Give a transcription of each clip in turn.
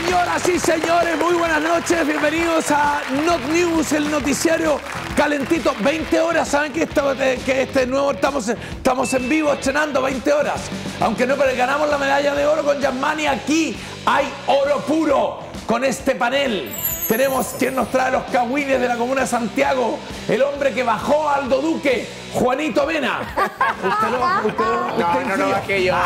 Señoras y señores, muy buenas noches, bienvenidos a Not News, el noticiario calentito. 20 horas, ¿saben que este nuevo estamos en vivo estrenando 20 horas? Aunque no, pero ganamos la medalla de oro con Yasmani. Aquí hay oro puro con este panel. Tenemos quien nos trae los cagüines de la Comuna de Santiago, el hombre que bajó a Aldo Duque, Juanito Mena. No lo bajé yo.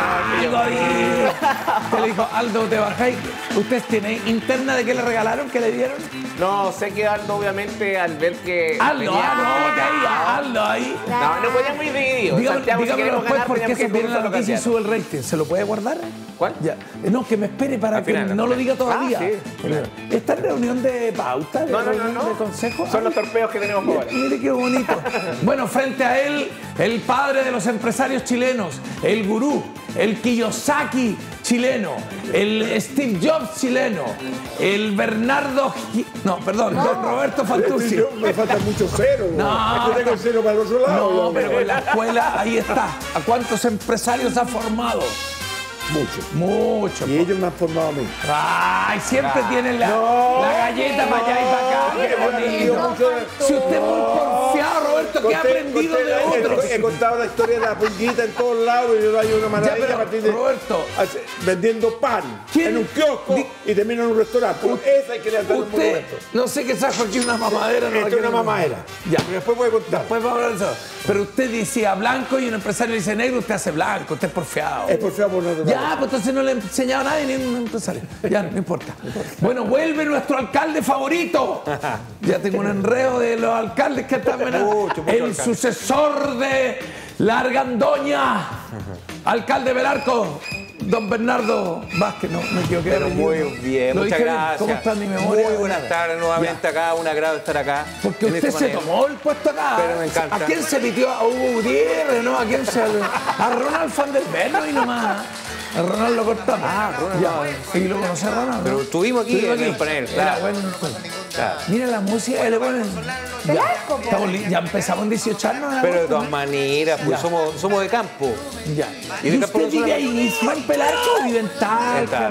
Usted le dijo, Aldo, te bajáis. ¿Usted tiene interna de qué le regalaron, qué le dieron? No, sé que Aldo, obviamente, al ver que... Aldo, Aldo ahí. No podíamos ir divididos. Dígamelo después porque se viene la noticia y sube el rating. ¿Se lo puede guardar? ¿Cuál? Ya. No, que me espere para que no lo diga todavía. Sí. ¿Esta es reunión de pauta? No. ¿De consejo? Son los torpeos que tenemos ahora. Mire qué bonito. Bueno, frente a él, el padre de los empresarios chilenos, el gurú, el Kiyosaki chileno, el Steve Jobs chileno, el don Roberto Fantuzzi. Me faltan muchos ceros. No. Yo tengo el cero para el otro lado. No, pero en la escuela ahí está. ¿A cuántos empresarios ha formado? Mucho. Y ellos me han formado a mí. Ay, siempre tienen la galleta para allá y para acá. Qué bonito. Si usted es muy porfiado, Roberto, ¿qué ha aprendido de otros? He contado la historia de la pulguita en todos lados y yo doy una maravilla a partir de... Roberto, vendiendo pan en un kiosco y termino en un restaurante. Esa hay que le dar un monumento. No sé qué saco aquí una mamadera. Esto es una mamadera. Ya. Después voy a contar. Después va a hablar de eso. Pero usted decía blanco y un empresario dice negro, usted hace blanco, usted es porfiado. Es porfiado por nosotros. Ya, pues entonces no le he enseñado a nadie ni a un empresario. Ya, no importa. Bueno, vuelve nuestro alcalde favorito. Ya tengo un enredo de los alcaldes que están el sucesor de la Argandoña, alcalde Belarco, don Bernardo Vázquez. No, me equivoqué. Pero muy bien, muchas gracias. ¿Cómo está mi memoria? Muy buenas tardes nuevamente acá, un agrado estar acá. Porque usted se tomó el puesto acá. Pero me encanta. ¿A quién se pitió? A Hugo Gutiérrez, ¿no? ¿A quién se...? A Ronald van der Bellen y nomás. A Ronald lo cortamos. Ronald. Ya. Y lo conocí a Ronald. Pero estuvimos aquí en el panel, claro. Bueno. Claro. Mira la música, le ponen... Ya empezamos en 18 años. Pero de todas maneras, pues somos de campo. Ya. ¿Y usted vive ahí? ¿Va en Pelarco o vive en Talca?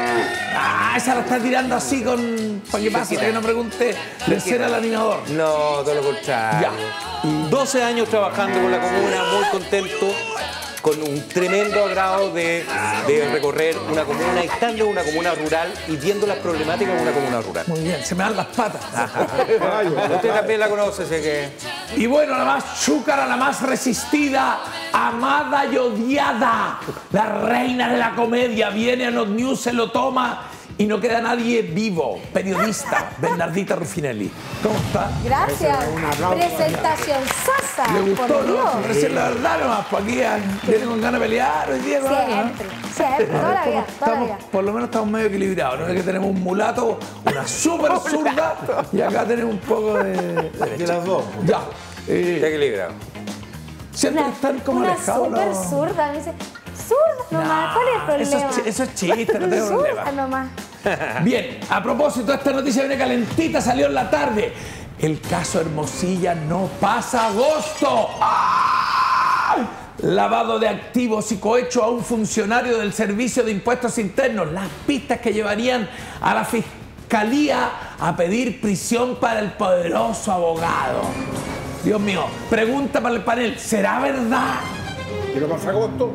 Esa la está tirando así con... ¿Para qué pasa? Que no pregunte de ser el animador. No, todo lo contrario. Ya. 12 años trabajando con la comuna, muy contento, con un tremendo agrado de recorrer una comuna, estando en una comuna rural y viendo las problemáticas de una comuna rural. Muy bien, se me dan las patas. Usted también la conoce, sé que... Y bueno, la más chúcara, la más resistida, amada y odiada, la reina de la comedia, viene a Not News, se lo toma y no queda nadie vivo. Periodista, Bernardita Ruffinelli. ¿Cómo está? Gracias. Presentación sasa. ¿Le gustó, por Dios? no? Recién la verdad nomás, pues aquí vienen con ganas de pelear hoy día. Siempre, toda la vida. Por lo menos estamos medio equilibrados, ¿no? Es que tenemos un mulato, una súper zurda y acá tenemos un poco de las dos. Ya. Está equilibrado. Siempre están como alejados. Una súper zurda. Me dice, zurda nomás, ¿cuál es el problema? Eso es chiste, no tengo problema. Zurda nomás. Bien, a propósito, esta noticia viene calentita, salió en la tarde. El caso Hermosilla no pasa agosto. ¡Ay! Lavado de activos y cohecho a un funcionario del Servicio de Impuestos Internos. Las pistas que llevarían a la Fiscalía a pedir prisión para el poderoso abogado. Dios mío, pregunta para el panel, ¿será verdad? ¿Que lo pasa agosto?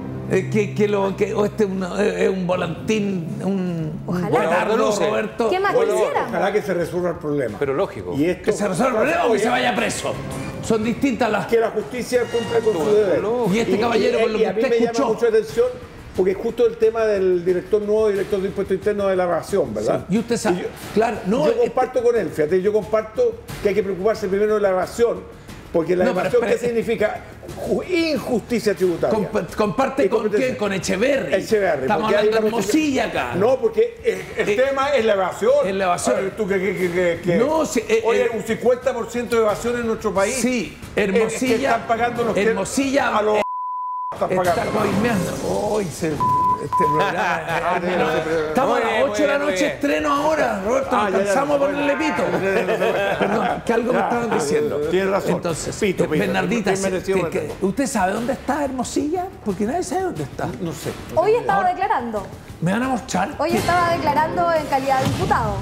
Es un volantín, Ojalá. Roberto. ¿Qué más quisiera? Ojalá que se resuelva el problema. Pero lógico. Y esto, Que se resuelva el problema o que se vaya preso. Son distintas las... Que la justicia cumpla con su deber. Y este caballero, por lo que a mí usted me escuchó... llama mucho la atención porque es justo el tema del nuevo director de Impuestos Internos de la evasión, ¿verdad? Sí. Y usted sabe... Claro, no... Yo comparto con él, fíjate, yo comparto que hay que preocuparse primero de la evasión. Porque la evasión, ¿qué significa? Injusticia tributaria. ¿Comparte con quién? Con Echeverri. Estamos hablando de Hermosilla acá. No, porque el tema es la evasión. Es la evasión. ¿Tú qué? No, oye, un 50% de evasión en nuestro país. Sí, Hermosilla. Que están pagando los Hermosilla a los están pagando. Está coimeando. este programa. Estamos a las 8 de la noche, estreno ahora, Roberto, no alcanzamos a ponerle pito. Perdón, que algo me estaban diciendo. Tienes razón. Entonces, Pito, Bernardita, bien merecido, ¿usted sabe dónde está Hermosilla? Porque nadie sabe dónde está. No sé. Hoy estaba declarando. ¿Me van a mostrar? Hoy estaba declarando en calidad de diputado.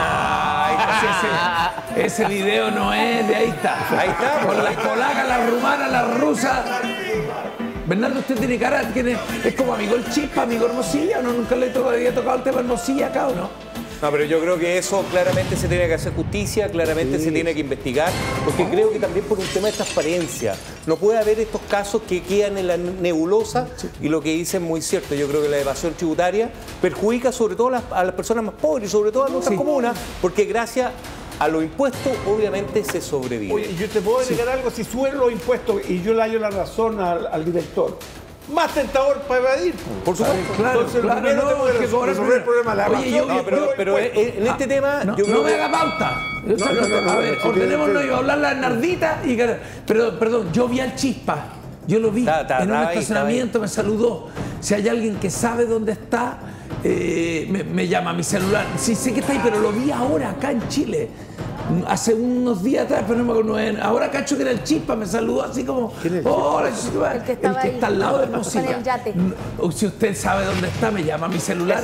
Ese video no es, de ahí está. Ahí está. Con las polacas, las rumanas, las rusas. Bernardo, usted tiene cara, es como amigo el Chispa, amigo Hermosilla, ¿o no? Nunca le había tocado el tema Hermosilla acá, ¿o no? No, pero yo creo que eso claramente se tiene que hacer justicia, claramente se tiene que investigar, porque creo que también por un tema de transparencia. No puede haber estos casos que quedan en la nebulosa y lo que dicen es muy cierto. Yo creo que la evasión tributaria perjudica sobre todo a las personas más pobres y sobre todo a nuestras comunas, porque gracias a los impuestos obviamente se sobrevive. Oye, yo te puedo agregar algo, si suben los impuestos y yo le hallo la razón al director. Más tentador para evadir. Por supuesto. Claro, Entonces, claro, primero no, tengo que que cobrar resolver el problema de la Oye, evasión. yo- Pero en este tema... No, yo creo no me que- haga pauta. no, A ver, no, ordenémonos, sí, iba a hablar la Nardita y... Pero, perdón, yo vi al Chispa. Yo lo vi en un estacionamiento, me saludó. Si hay alguien que sabe dónde está, me llama a mi celular. Sí, sé que está ahí, pero lo vi ahora, acá en Chile. Hace unos días atrás, pero no me acuerdo. Ahora cacho que era el Chispa, me saludó así como... ¿Quién es el Hola, El que estaba el que ahí, está al lado de con Hermosilla. el yate. Si usted sabe dónde está, me llama a mi celular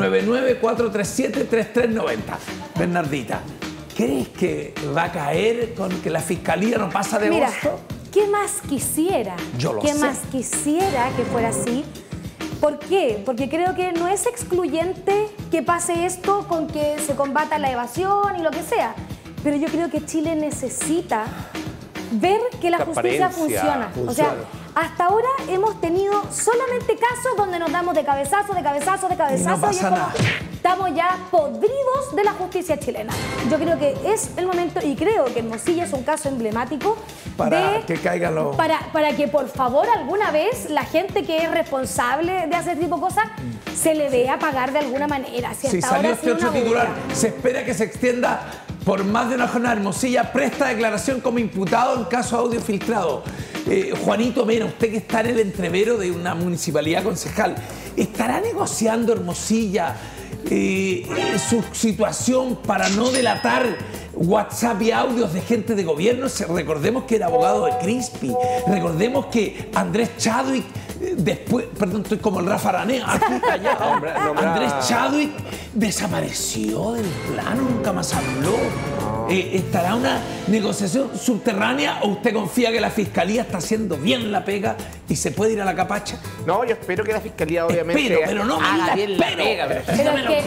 99437-3390. Bernardita, ¿crees que va a caer con que la fiscalía no pasa de Mira, agosto? ¿qué más quisiera? Yo lo ¿Qué sé. más quisiera que fuera así? ¿Por qué? Porque creo que no es excluyente que pase esto con que se combata la evasión y lo que sea. Pero yo creo que Chile necesita ver que la justicia funciona. O sea, hasta ahora hemos tenido solamente casos donde nos damos de cabezazo, de cabezazo, de cabezazo. Y no pasa es como, nada. estamos ya podridos de la justicia chilena. Yo creo que es el momento, y creo que Hermosilla es un caso emblemático Para de, que caigan los... para que por favor alguna vez la gente que es responsable de hacer este tipo de cosas se le vea pagar de alguna manera. Si Si hasta salió ahora ha este sido otro una titular, burla. se espera que se extienda por más de una jornada. Hermosilla presta declaración como imputado en caso audio filtrado. Juanito Mena, usted que está en el entrevero de una municipalidad concejal, ¿estará negociando Hermosilla su situación para no delatar WhatsApp y audios de gente de gobierno? Recordemos que era abogado de Crispy, recordemos que Andrés Chadwick, después, perdón, estoy como el Rafa Aranea, aquí allá, Andrés Chadwick desapareció del plano, nunca más habló. ¿Estará una negociación subterránea o usted confía que la fiscalía está haciendo bien la pega y se puede ir a la capacha? No, yo espero que la fiscalía obviamente Espero, pero no me haga diga bien la espero. pega. Pero es que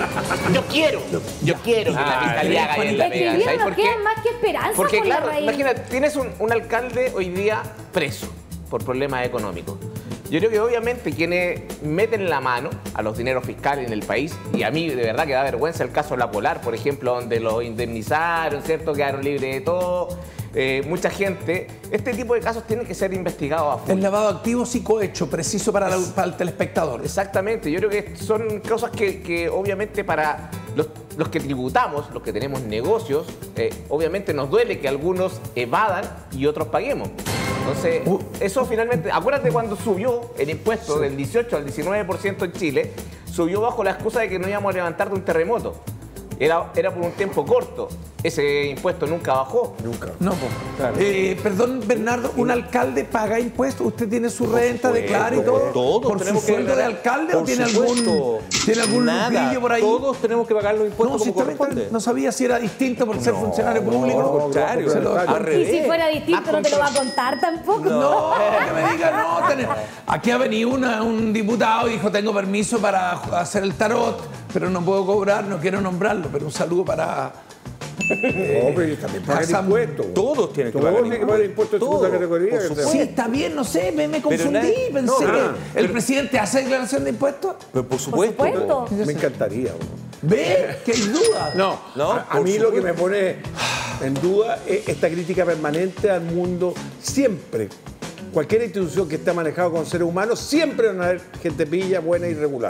Yo quiero que la fiscalía haga bien la es que pega. hoy día ¿Sabes no por qué? quedan más que esperanza Porque por la claro, raíz. imagínate, tienes un alcalde hoy día preso por problemas económicos. Yo creo que obviamente quienes meten la mano a los dineros fiscales en el país, y a mí de verdad que da vergüenza el caso de La Polar, por ejemplo, donde los indemnizaron, ¿cierto? Quedaron libres de todo. Mucha gente, este tipo de casos tienen que ser investigados a fondo. El lavado de activos y cohecho, preciso para el telespectador. Exactamente, yo creo que son cosas que obviamente para los que tributamos, los que tenemos negocios, obviamente nos duele que algunos evadan y otros paguemos. Entonces, eso finalmente, acuérdate cuando subió el impuesto del 18 al 19% en Chile, subió bajo la excusa de que no íbamos a levantar de un terremoto. Era por un tiempo corto. Ese impuesto nunca bajó. Nunca. No, pues. Perdón, Bernardo, ¿un alcalde paga impuestos? ¿Usted tiene su renta, declara y todo? Todos ¿Por su tenemos que sueldo de declarar. alcalde o Por tiene supuesto. algún Nada, lucrillo por ahí? todos tenemos que pagar los impuestos No, si como también corresponde. no sabía si era distinto por ser funcionario público. Al contrario, Se lo- al Y revés. si fuera distinto no te lo va a contar tampoco. No, que me diga, no. Aquí ha venido un diputado y dijo, tengo permiso para hacer el tarot, pero no puedo cobrar, no quiero nombrarlo, pero un saludo para... No, pero ellos también pagan Hassan, impuestos. Todos tienen que Todos pagar tienen que pagar impuestos de segunda Todos, categoría. por que supuesto. Sí, está bien, no sé, me confundí, nadie- pensé no, que pero- el presidente hace declaración de impuestos. Pero por supuesto. supuesto. Me encantaría. Ve, que hay duda. No, No, a por mí lo que supuesto. me pone en duda es esta crítica permanente al mundo. Siempre, cualquier institución que esté manejada con seres humanos, siempre van a haber gente pilla, buena y regular.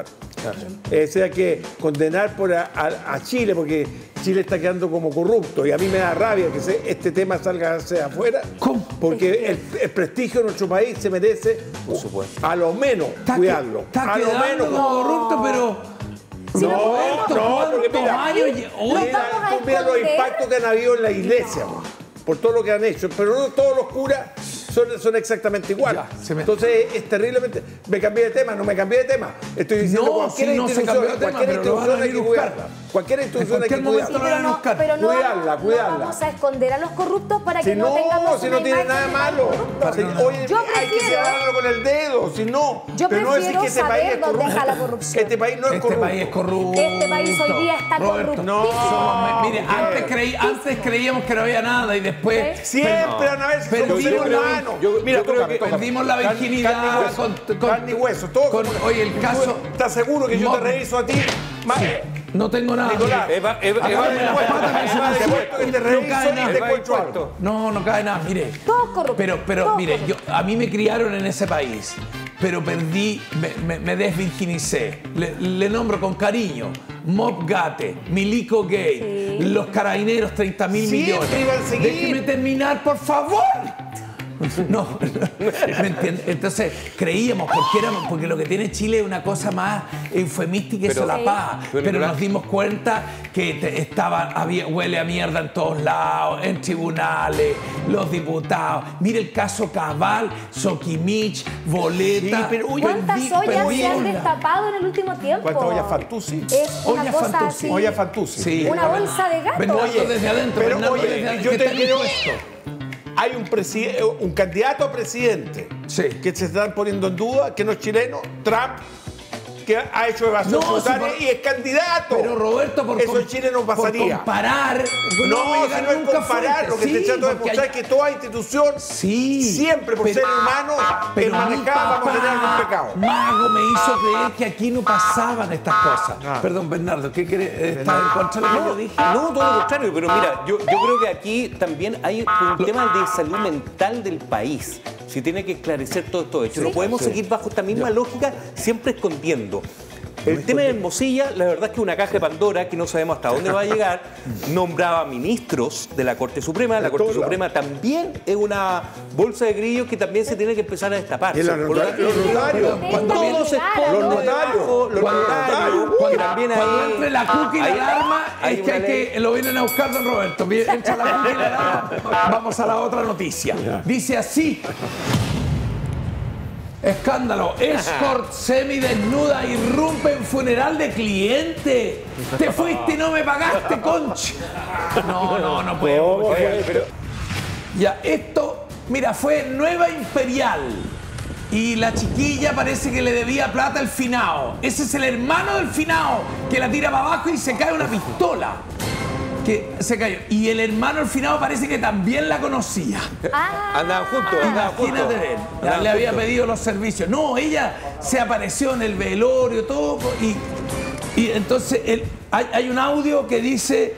Sea que condenar a Chile, porque Chile está quedando como corrupto, y a mí me da rabia que este tema salga hacia afuera, porque el prestigio de nuestro país se merece, por supuesto, a lo menos cuidarlo. Está quedando como corrupto, pero... No, porque mira los impactos que han habido en la iglesia, por todo lo que han hecho, pero no todos los curas son exactamente iguales. Entonces es terriblemente... Me cambié de tema, no me cambié de tema. Estoy diciendo cualquier institución hay que cuidarla. Cualquier institución hay que cuidarla. Pero no vamos a esconder a los corruptos para que no tengamos si no tiene nada malo. Oye, hay que separarlo con el dedo, si no. Yo prefiero este país saber dónde está la corrupción. Este país no es corrupto. Este país es corrupto. Este país hoy día está corrupto. Mire, antes creíamos que no había nada y después... Siempre van a ver si somos seres humanos. Mira, creo que perdimos la virginidad con carne y hueso, todo. Oye, el caso... ¿Estás seguro que yo te reviso a ti? No tengo nada. Nicolás, no cae nada. Mire, todos corruptos. Pero mire, a mí me criaron en ese país, pero perdí, me desvirginicé. Le nombro con cariño. Mob Gate, Milico Gay, los Carabineros, 30.000 millones. Déjeme terminar, por favor. No, ¿me entiendes? Entonces creíamos, porque lo que tiene Chile es una cosa más eufemística y solapada. Pero nos dimos cuenta que huele a mierda en todos lados, en tribunales, los diputados. Mire el caso Cabal, Soquimich, Boleta. ¿Cuántas ollas se han destapado en el último tiempo? ¿Cuántas ollas Fantuzzi? Es una cosa así. Olla Fantuzzi. Sí. Una bolsa de gato. Bernardo desde adentro. Pero yo te quiero esto. Hay un candidato a presidente que se están poniendo en duda, que no es chileno, Trump, que ha hecho evasión tributaria y es candidato. Pero Roberto, eso en Chile no pasaría. Por comparar. No es comparar. Lo que te trato de demostrar es que toda institución, siempre por ser humano, que manejada vamos a tener algún pecado. Mago me hizo creer que aquí no pasaban estas cosas. Perdón, Bernardo, ¿qué querés? ¿Estás en contra de lo que yo dije? No, todo lo contrario. Pero mira, yo creo que aquí también hay un tema de salud mental del país. Si tiene que esclarecer todo esto hecho. No podemos seguir bajo esta misma lógica, siempre escondiendo. El tema de Hermosilla, la verdad es que una caja de Pandora que no sabemos hasta dónde va a llegar, nombraba ministros de la Corte Suprema. La Corte Suprema también es una bolsa de grillos que también se tiene que empezar a destapar. Los notarios. Cuando entre la cookie y la alarma, es que lo vienen a buscar, don Roberto. Entra la cookie y la alarma. Vamos a la otra noticia. Dice así. Escándalo. Escort semidesnuda irrumpe en funeral de cliente. Te fuiste y no me pagaste, concha. No puedo. Ya, esto, mira, fue Nueva Imperial. Y la chiquilla parece que le debía plata al finao. Ese es el hermano del finao que la tira para abajo y se cae una pistola. Que se cayó. Y el hermano al finado parece que también la conocía. Andaban juntos. Imagínate, le había pedido los servicios. No, ella se apareció en el velorio, todo. Y entonces hay un audio que dice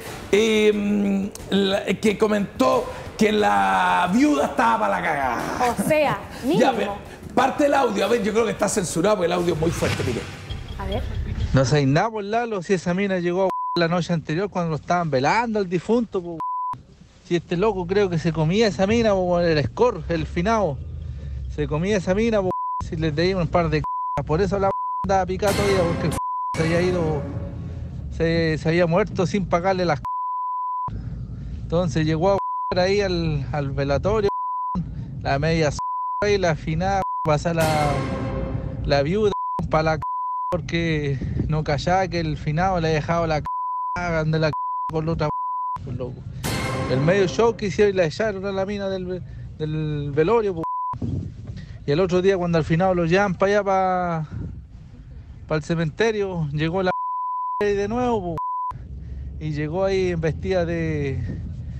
que comentó que la viuda estaba para la cagada. O sea, mínimo. Ya, parte del audio. A ver, yo creo que está censurado porque el audio es muy fuerte, mire. A ver. No sé nada por Lalo si esa mina llegó a la noche anterior cuando lo estaban velando al difunto. Po. Si este loco creo que se comía esa mina, po, el score, el finado. Se comía esa mina, po, si les dimos un par de por eso la andaba picada todavía, porque el se había ido, se había muerto sin pagarle las. Entonces llegó a ahí al velatorio, la media y la finada, pasa la viuda para la porque no callaba que el finado le había dejado la de la con la otra por loco. El medio show que hicieron y la echaron a la mina del velorio. Y el otro día cuando al final lo llevan para allá para el cementerio, llegó la de nuevo y llegó ahí vestida de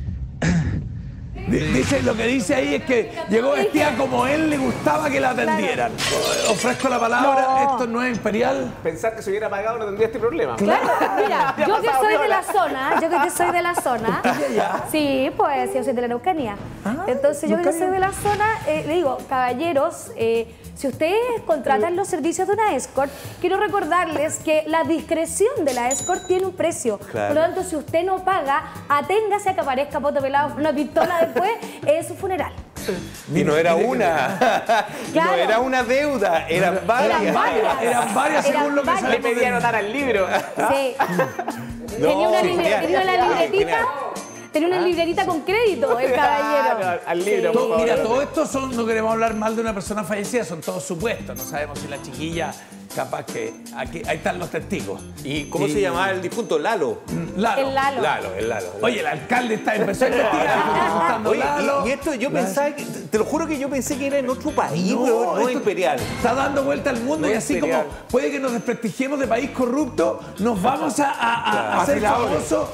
Dice, lo que dice ahí es que llegó vestida como él le gustaba que la atendieran. Ofrezco la palabra, esto no es imperial. Pensar que se hubiera pagado no tendría este problema. Claro, mira, yo que soy de la zona, sí, pues yo soy de la Araucanía. Entonces yo que soy de la zona, le digo, caballeros, Si ustedes contratan los servicios de una escort, quiero recordarles que la discreción de la escort tiene un precio. Claro. Por lo tanto, si usted no paga, aténgase a que aparezca poto pelado con una pistola después en su funeral. Y no era una, Claro. no era una deuda, eran varias. Eran varias según lo que varias. Le sabemos. pedí anotar al libro. Sí. No, tenía una, sí, tenía genial, una genial, libretita. genial. Tenía una libretita con crédito, el caballero. Claro, al libro, Sí. por favor. Mira, todo esto no queremos hablar mal de una persona fallecida, son todos supuestos. No sabemos si la chiquilla, capaz que aquí, ahí están los testigos. ¿Y cómo se llamaba el difunto? Lalo. El Lalo. El Lalo. Oye, el alcalde empezó a investigar. Oye, y esto yo pensaba, te lo juro que yo pensé que era en otro país, no esto imperial. Está dando vuelta al mundo No y así imperial. como puede que nos desprestigiemos de país corrupto, nos vamos a hacer famosos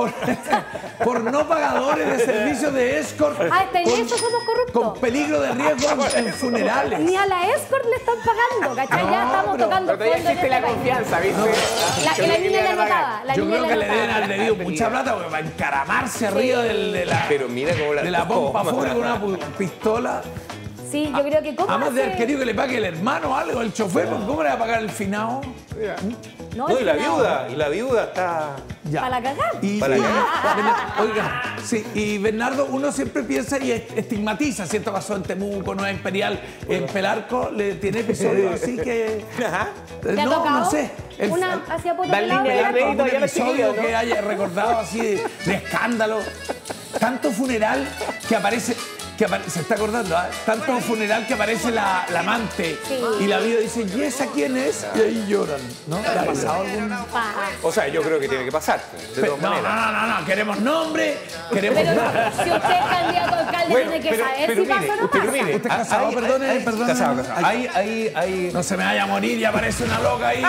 por no pagadores de servicios de escort. Hasta en eso somos corruptos. Con peligro de riesgo en funerales. Ni a la escort le están pagando, ¿cachai? Ya estamos tocando Pero todavía fondo en existe la este país. confianza, ¿viste? La niña le anotaba. La Yo niña creo le que le deben anotaba. haber debido mucha plata porque va a encaramarse arriba de la, Pero mira cómo la de la pompa toma. fuera con una pistola. Sí, yo creo que ¿cómo Además de haber hace? querido que le pague el hermano o algo, el chofer, porque ¿cómo le va a pagar el finado? No, y la viuda está... Ya. Para la cagar. Y, Para oiga, sí, y Bernardo, uno siempre piensa y estigmatiza, ¿cierto? Pasó en Temuco, Nueva Imperial, en Pelarco, le tiene episodios así que... Ajá. ¿Le ha no, tocado? no sé. Una hacia poto Dan pelado, línea de ¿verdad? crédito. ¿Algún ya los episodio chiquillos, ¿no? que haya recordado así de escándalo? Tanto funeral que aparece... se está acordando, ¿ah? Tanto funeral que aparece la amante Sí. y la vida dice, ¿y esa quién es? Y ahí lloran, ¿no? ¿Le ha pasado algún...? O sea, yo creo que tiene que pasar, de todas No, maneras. no, queremos nombre, queremos Pero nada. si usted es candidato a alcalde, Bueno, tiene que pero saber si mire, pasa o no pero pasa. mire, ¿Usted es casado? Perdone. Casado. Hay... No se me vaya a morir y aparece una loca ahí.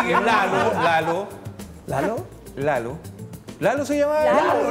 Lalo se llama.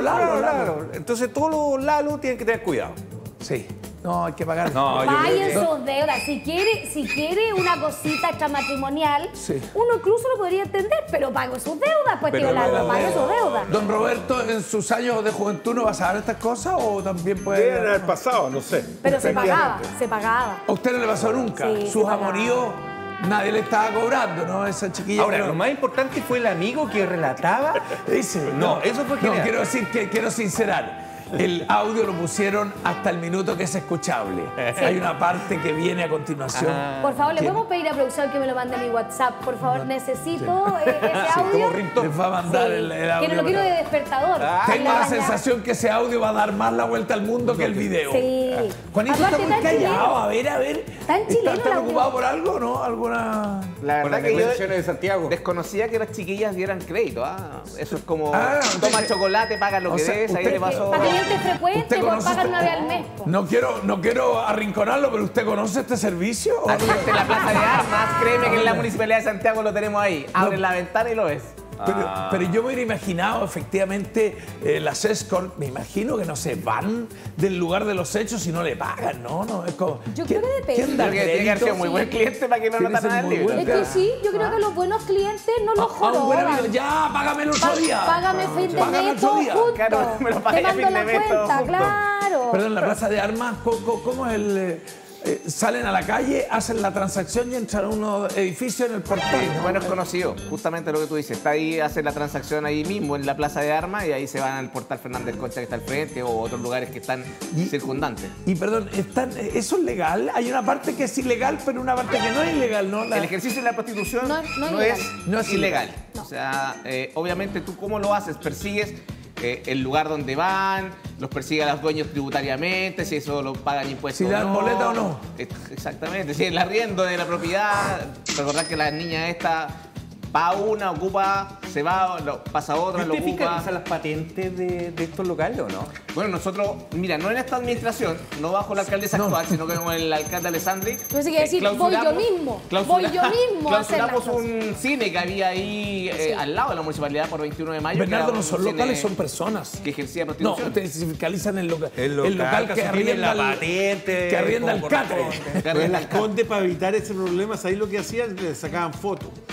Lalo. Entonces todos los Lalo tienen que tener cuidado. Sí. No, hay que pagar. No, yo Paguen creo que... sus deudas. Si quiere una cosita extramatrimonial, Sí. uno incluso lo podría entender, pero pague sus deudas, pues Pero tío Lalo, no, pague sus deudas. Don Roberto, en sus años de juventud, ¿no va a saber estas cosas o también puede...? Deben haber pasado, no sé. Pero se pagaba, Efectivamente. se pagaba. ¿A usted no le pasó nunca? Sí, Sus se pagaba. amoríos, nadie le estaba cobrando, ¿no? Esa chiquilla... Ahora, pero- lo más importante fue el amigo que relataba. Dice, No, eso fue No, genial. quiero decir que quiero sincerar. El audio lo pusieron hasta el minuto que es escuchable. Hay una parte que viene a continuación. Por favor, ¿le ¿Qué? podemos pedir a producción que me lo mande a mi WhatsApp? Por favor, necesito ese audio. Les va a mandar el audio. Que lo quiero de despertador. Tengo En la mañana. sensación que ese audio va a dar más la vuelta al mundo que el video. Sí. Juanito está Aparte, muy tan callado. chileno. A ver. Tan chileno el ¿Está audio. preocupado por algo, no? ¿Alguna...? La Con verdad las que yo declaraciones de Santiago. desconocía que las chiquillas dieran crédito. Eso es como usted- toma chocolate, paga lo O que sea, des, ahí usted- le pasó. Para clientes frecuentes, ¿Usted por conoce pagar este- una vez al mes. po. No quiero arrinconarlo, pero ¿usted conoce este servicio? ¿O Aquí no? está en la Plaza de Armas, créeme que en la Municipalidad de Santiago lo tenemos ahí. Abres la ventana y lo ves. Pero yo me hubiera imaginado, efectivamente, las escort, me imagino que no se van del lugar de los hechos y no le pagan, ¿no? No, es como, Yo creo que depende. ¿quién da Creo que tiene que haber sido crédito? muy buen cliente para que no Tiene que notara ser nada el muy libro. buen Es que sí, yo creo que los buenos clientes no los A un buen amigo, joroban. ya, págame el otro día. Págame fin de Págame mes, otro todo día. justo. Claro, me lo Te pagué a mando fin la de mes, todo cuenta, justo. claro. Perdón, en la Plaza de Armas, ¿cómo es el...? Salen a la calle, hacen la transacción y entran a un edificio en el portal, ¿no? Bueno, es conocido, justamente lo que tú dices. Está ahí, hacen la transacción ahí mismo en la Plaza de Armas y ahí se van al portal Fernández Concha que está al frente o otros lugares que están circundantes. Y perdón, ¿eso es legal? Hay una parte que es ilegal, pero una parte que no es ilegal, ¿no? El ejercicio de la prostitución No No es ilegal. No. O sea, obviamente tú cómo lo haces, persigues el lugar donde van, los persigue a los dueños tributariamente, si eso lo pagan impuestos. Si dan boleta o no. Exactamente, si el arriendo de la propiedad, recordar que la niña esta va a una, ocupa, se va, pasa a otra, lo ¿Usted ocupa. fiscaliza las patentes de estos locales o no? Bueno, nosotros, mira, no en esta administración, no bajo la alcaldesa actual, sino que con el alcalde Alessandri. Pensé que iba a decir, voy yo mismo, voy yo mismo a hacer las Clausuramos cosas. un cine que había ahí al lado de la municipalidad por 21 de mayo. Bernardo, que era no un son cine locales, son personas. que ejercía No, prostitución. ustedes fiscalizan el local. El local que arrienda la el- patente. que arrienda el como catre. corresponde. Que Pero arrienda el el campo. Conde, para evitar ese problema, ¿sabéis lo que hacían? Le sacaban fotos.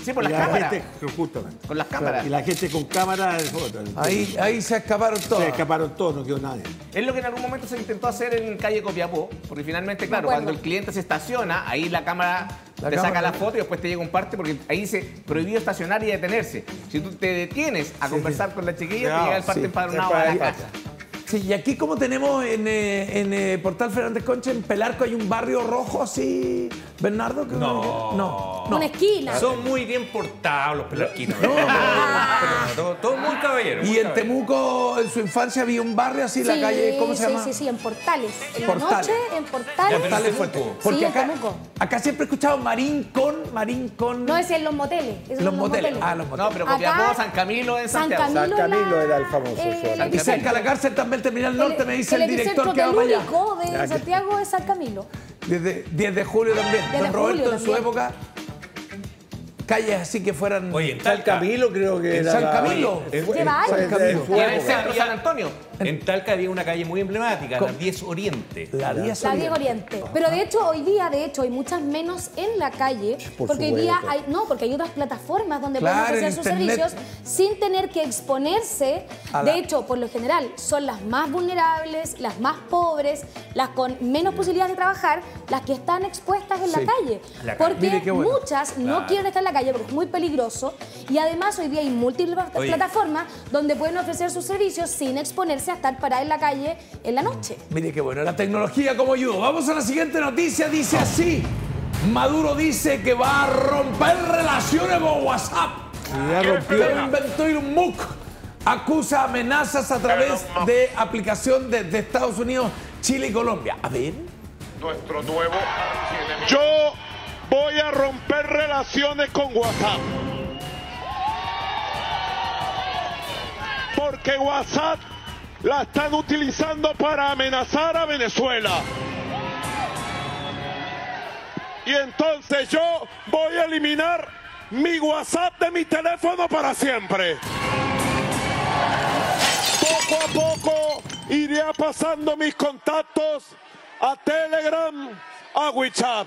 Sí, por las cámaras. Justamente. Con las cámaras. Y la gente con cámara... Ahí se escaparon todos. Se escaparon todos, no quedó nadie. Es lo que en algún momento se intentó hacer en calle Copiapó, porque finalmente, claro, cuando el cliente se estaciona, ahí la cámara te saca la foto y después te llega un parte, porque ahí dice prohibido estacionar y detenerse. Si tú te detienes a conversar con la chiquilla, te llega el parte empadronado a la casa. Sí, y aquí como tenemos en Portal Fernández Concha, en Pelarco hay un barrio rojo así, Bernardo. No. Una esquina. Son muy bien portados los pelarquinos. Todo muy caballero. Y en Temuco, en su infancia, había un barrio así, la calle, ¿cómo se llama? Sí, en Portales. En Portales. la noche, en Portales. Portales fue porque sí, acá siempre he escuchado Marín con... No, es en los moteles. Los moteles. Ah, los moteles. No, pero Copiapó, San Camilo en Santiago. San Camilo era el famoso. Y cerca de la cárcel también Terminal Norte, me dice el director que va para allá. El único de Santiago es San Camilo. Desde 10 de julio también. Don Roberto en su época, calles así que fueran... Oye, en San Camilo creo que era... San Camilo. Y en el centro San Antonio. En Talca había una calle muy emblemática, la 10 Oriente. La 10 Oriente. Pero de hecho, hoy día, hay muchas menos en la calle. Porque hoy día hay, porque hay otras plataformas donde pueden ofrecer sus servicios sin tener que exponerse. De hecho, por lo general, son las más vulnerables, las más pobres, las con menos posibilidades de trabajar, las que están expuestas en la calle. Porque muchas no quieren estar en la calle porque es muy peligroso. Y además, hoy día hay múltiples plataformas donde pueden ofrecer sus servicios sin exponerse a estar paradas en la calle en la noche. Mire qué bueno, la tecnología como ayuda. Vamos a la siguiente noticia, dice así. Maduro dice que va a romper relaciones con WhatsApp. Pero inventó un MOOC. Acusa amenazas a través de aplicación de Estados Unidos, Chile y Colombia. A ver. Nuestro nuevo... Yo voy a romper relaciones con WhatsApp. Porque WhatsApp la están utilizando para amenazar a Venezuela. Y entonces yo voy a eliminar mi WhatsApp de mi teléfono para siempre. Poco a poco iré pasando mis contactos a Telegram, a WeChat.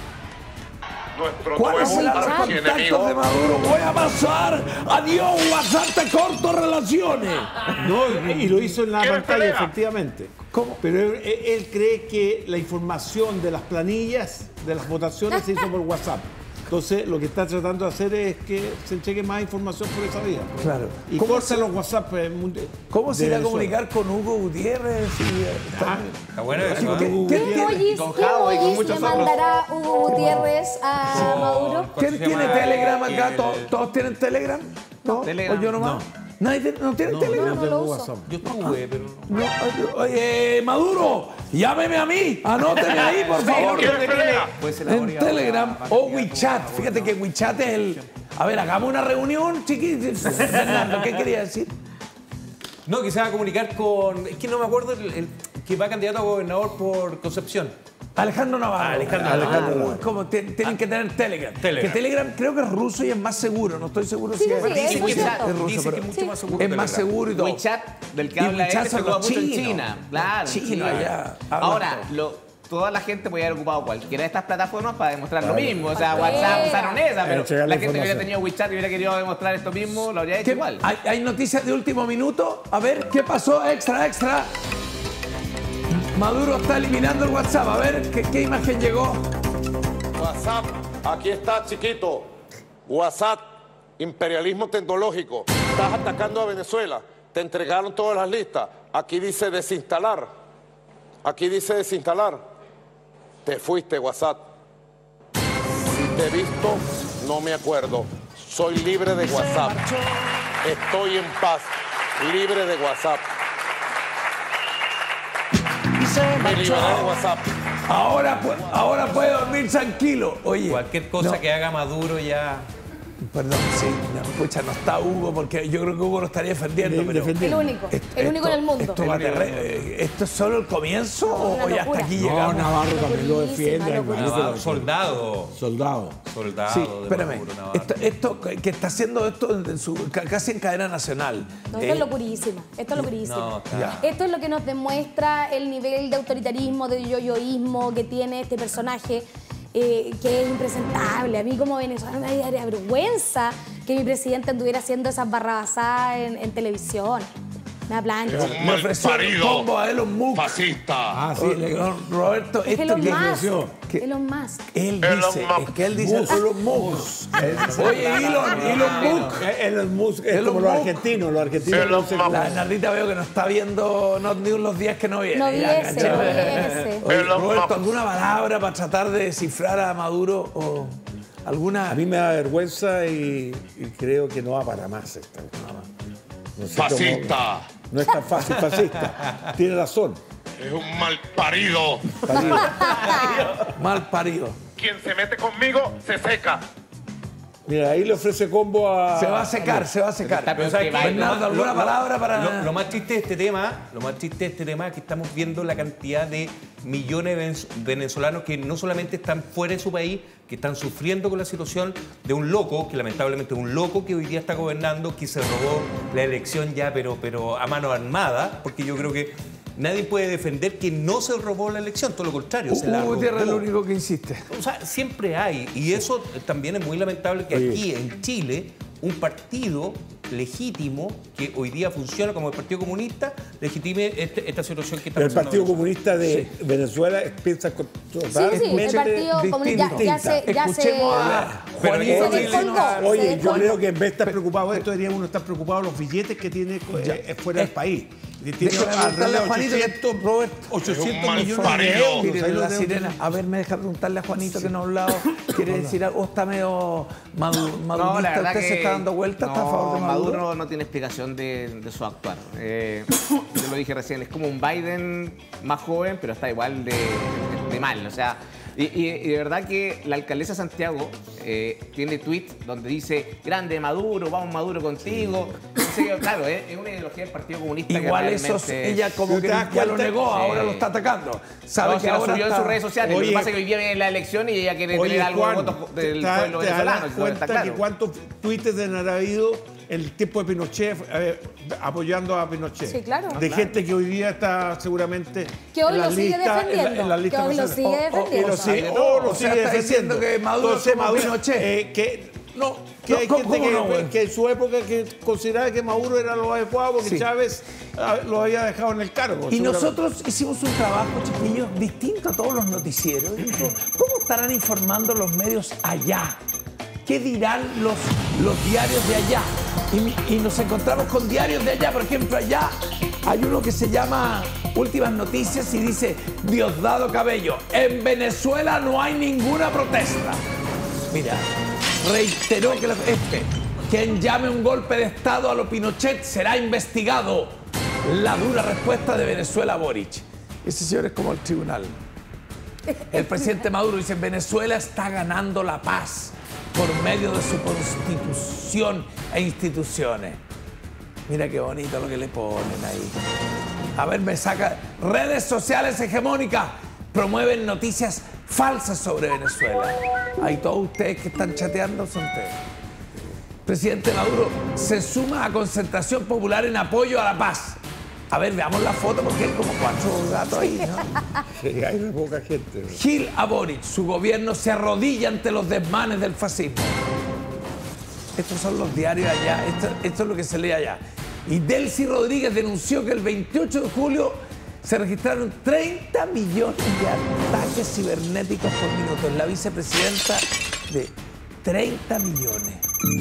¿Cuáles son los contactos de Maduro? Voy a pasar. Adiós, WhatsApp, te corto relaciones. No, y lo hizo en la pantalla, efectivamente. ¿Cómo? Pero él cree que la información de las planillas, de las votaciones, se hizo por WhatsApp. Entonces, lo que está tratando de hacer es que se entregue más información por esa vía. Claro. Y corta los WhatsApp. ¿Cómo se irá a comunicar con Hugo Gutiérrez? Está bueno eso. ¿Qué emojis le mandará Hugo Gutiérrez a Maduro? ¿Quién tiene Telegram acá? ¿Todos tienen Telegram? ¿No? Telegram. ¿O yo nomás? ¿Nadie no tiene Telegram? No lo uso. Yo tuve, pero... Oye, Maduro, llámeme a mí. Anóteme ahí, por favor. En Telegram o WeChat. Fíjate que WeChat es el... A ver, hagamos una reunión, chiquito. Fernando, ¿qué quería decir? No, que se va a comunicar con... Es que no me acuerdo el que va candidato a gobernador por Concepción. Alejandro Navarro. Alejandro Navarro. Como tienen que tener Telegram. Que Telegram creo que es ruso y es más seguro. No estoy seguro si es eso es cierto. ruso, Dice que pero es mucho más seguro. es más seguro y todo. WeChat, del que habla él, se ocupa mucho en China. Claro, Chino allá. Ahora, toda la gente puede haber ocupado cualquiera de estas plataformas para demostrar lo mismo. O sea, WhatsApp usaron esa, pero la gente que hubiera tenido WeChat y hubiera querido demostrar esto mismo, lo habría hecho igual. ¿Hay noticias de último minuto? A ver, ¿qué pasó? Extra. Maduro está eliminando el WhatsApp. A ver, ¿qué imagen llegó? WhatsApp, aquí está, chiquito. WhatsApp, imperialismo tecnológico. Estás atacando a Venezuela. Te entregaron todas las listas. Aquí dice desinstalar. Aquí dice desinstalar. Te fuiste, WhatsApp. Si te he visto, no me acuerdo. Soy libre de WhatsApp. Estoy en paz. Libre de WhatsApp. Me liberé de WhatsApp. Ahora puede dormir tranquilo. Oye, Cualquier cosa que haga Maduro ya... Perdón, sí, no está Hugo, porque yo creo que Hugo lo estaría defendiendo. Pero el único en el mundo. ¿Esto es solo el comienzo o ya hasta aquí llegamos? No, Navarro también lo defiende. Soldado. Sí, espérame. Esto que está haciendo esto casi en cadena nacional. No, esto es lo purísimo. Esto es lo que nos demuestra el nivel de autoritarismo, de yoyoísmo que tiene este personaje. que es impresentable. A mí como venezolano me daría vergüenza que mi presidente anduviera haciendo esas barrabasadas en televisión. Me plancha. Me ofreció el combo a Elon Musk. Fascista. Ah, sí, Roberto, Es Elon Musk. Elon Musk. Él dice Elon Musk. Oye, Elon Musk. Elon Musk es como los argentinos. Los argentinos La Nardita veo que no está viendo Not News los días que no viene. No viese. Oye, Roberto, ¿alguna palabra para tratar de descifrar a Maduro o alguna? A mí me da vergüenza y creo que no va para más esta vez. No sé Fascista. No es tan fácil, fascista. Tiene razón. Es un mal parido. Mal parido. Quien se mete conmigo se seca. Mira, ahí le ofrece combo a... Se va a secar. Pero, ¿sabes qué? Bernardo, ¿alguna palabra para...? Lo más triste de este tema, es que estamos viendo la cantidad de millones de venezolanos que no solamente están fuera de su país, que están sufriendo con la situación de un loco, que lamentablemente es un loco que hoy día está gobernando, que se robó la elección ya, pero a mano armada, porque yo creo que nadie puede defender que no se robó la elección, todo lo contrario. Se la robó. Gutiérrez es lo único que insiste. O sea, siempre hay, y eso también es muy lamentable que aquí en Chile un partido legítimo que hoy día funciona como el Partido Comunista legitime esta situación que está Pero el pasando. Partido Comunista de Venezuela piensa totalmente el Partido Comunista Escuchemos a Juanito. Oye, yo creo que en vez de estar preocupado de esto, debería uno estar preocupado de los billetes que tiene fuera del país. Tiene preguntarle a Juanito 800 millones parido. de euros. Miren la sirena. A ver, me deja preguntarle a Juanito que no ha hablado. ¿Quiere decir algo? ¿Está medio madurista? No, la verdad ¿Usted que se está dando vuelta? ¿Está a favor de Maduro? Maduro no tiene explicación de su actuar. Yo lo dije recién, es como un Biden más joven, pero está igual de mal. O sea, y de verdad que la alcaldesa de Santiago tiene tweets donde dice, grande Maduro, vamos Maduro contigo. Entonces, claro, es una ideología del Partido Comunista. Igual que eso, realmente... ella como que ya lo negó, ahora lo está atacando. Sabe que lo ahora subió en sus redes sociales. Lo que pasa es que hoy día viene la elección y ella quiere tener algo de votos del pueblo venezolano. ¿Te das cuenta que cuántos tweets han habido el tiempo de Pinochet apoyando a Pinochet? Sí, claro. De gente que hoy día está seguramente que hoy en lo las sigue listas, defendiendo. en las listas Que hoy lo sigue defendiendo. lo sigue está diciendo defendiendo. que Maduro Entonces, es como Maduro, Pinochet. Que hay ¿Cómo gente no, güey? que en su época que consideraba que Maduro era lo adecuado porque Sí. Chávez lo había dejado en el cargo. Y seguramente. nosotros hicimos un trabajo, chiquillos, distinto a todos los noticieros. Dijo, ¿cómo estarán informando los medios allá? ¿Qué dirán los diarios de allá? Y nos encontramos con diarios de allá. Por ejemplo, allá hay uno que se llama Últimas Noticias y dice, Diosdado Cabello, en Venezuela no hay ninguna protesta. Mira, reiteró que quien llame un golpe de Estado a lo Pinochet será investigado. La dura respuesta de Venezuela a Boric. Ese señor es como el tribunal. El presidente Maduro dice, Venezuela está ganando la paz por medio de su constitución e instituciones. Mira qué bonito lo que le ponen ahí. A ver, me saca. Redes sociales hegemónicas promueven noticias falsas sobre Venezuela. Ahí todos ustedes que están chateando son ustedes. Presidente Maduro se suma a concentración popular en apoyo a la paz. A ver, veamos la foto porque hay como 4 gatos ahí, ¿no? Sí, hay muy poca gente. Gil a Boric, su gobierno se arrodilla ante los desmanes del fascismo. Estos son los diarios allá, esto es lo que se lee allá. Y Delcy Rodríguez denunció que el 28 de julio se registraron 30 millones de ataques cibernéticos por minuto. Es la vicepresidenta de 30 millones.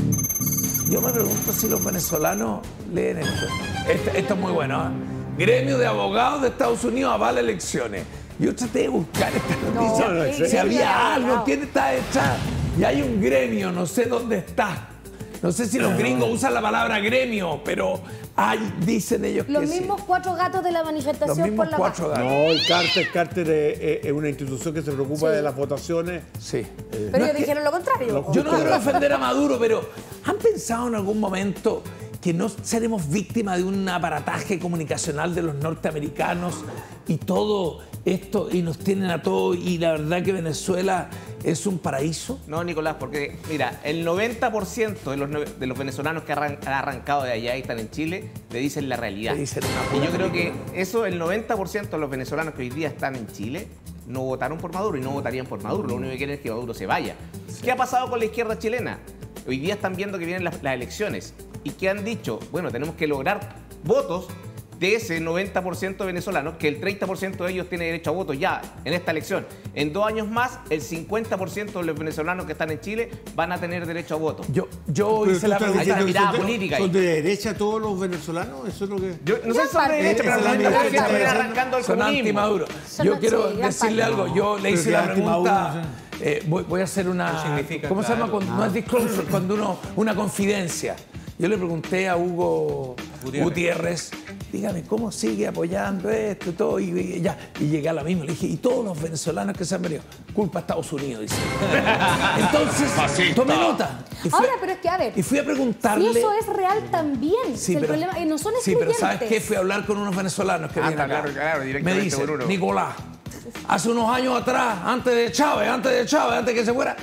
Yo me pregunto si los venezolanos leen esto. Esto es muy bueno, ¿eh? Gremio de abogados de Estados Unidos avala elecciones. Yo traté de buscar esta noticia. Si había algo, ¿quién está detrás? Y hay un gremio, no sé dónde está. No sé si los gringos usan la palabra gremio, pero dicen ellos que sí. Los mismos 4 gatos de la manifestación por la paz. No, el Carter es una institución que se preocupa de las votaciones. Sí. Pero ellos dijeron lo contrario. Yo no quiero defender a Maduro, pero ¿han pensado en algún momento que no seremos víctimas de un aparataje comunicacional de los norteamericanos y todo esto, y nos tienen a todos, y la verdad que Venezuela es un paraíso? No, Nicolás, porque mira, el 90% de los venezolanos que han arrancado de allá y están en Chile le dicen la realidad. Le dicen y yo creo que eso, el 90% de los venezolanos que hoy día están en Chile, no votaron por Maduro y no votarían por Maduro. Lo único que quieren es que Maduro se vaya. ¿Qué ha pasado con la izquierda chilena? Hoy día están viendo que vienen las elecciones y que han dicho, bueno, tenemos que lograr votos de ese 90% venezolanos, que el 30% de ellos tiene derecho a voto ya en esta elección. En 2 años más, el 50% de los venezolanos que están en Chile van a tener derecho a voto. Yo hice la pregunta. Hay una mirada política ahí. ¿Son de derecha todos los venezolanos? Eso es lo que... Yo no sé si son de derecha, pero la gente viene arrancando el son comunismo. anti-Maduro. Yo quiero decirle algo. Yo le hice la pregunta... voy a hacer una... ¿Cómo se llama? Cuando no es disclosure, cuando una confidencia. Yo le pregunté a Hugo Gutiérrez, dígame, ¿cómo sigue apoyando esto y todo? Y llegué a la misma. Le dije, ¿y todos los venezolanos que se han venido? Culpa a Estados Unidos, dice. Entonces, tomé nota. Ahora, pero es que, a ver, y fui a preguntarle... Si eso es real también. Sí, el pero, problema, no son excluyentes. sí, pero ¿sabes qué? Fui a hablar con unos venezolanos que vienen acá. Claro, me dice, Nicolás, hace unos años atrás, antes de Chávez, antes que se fuera...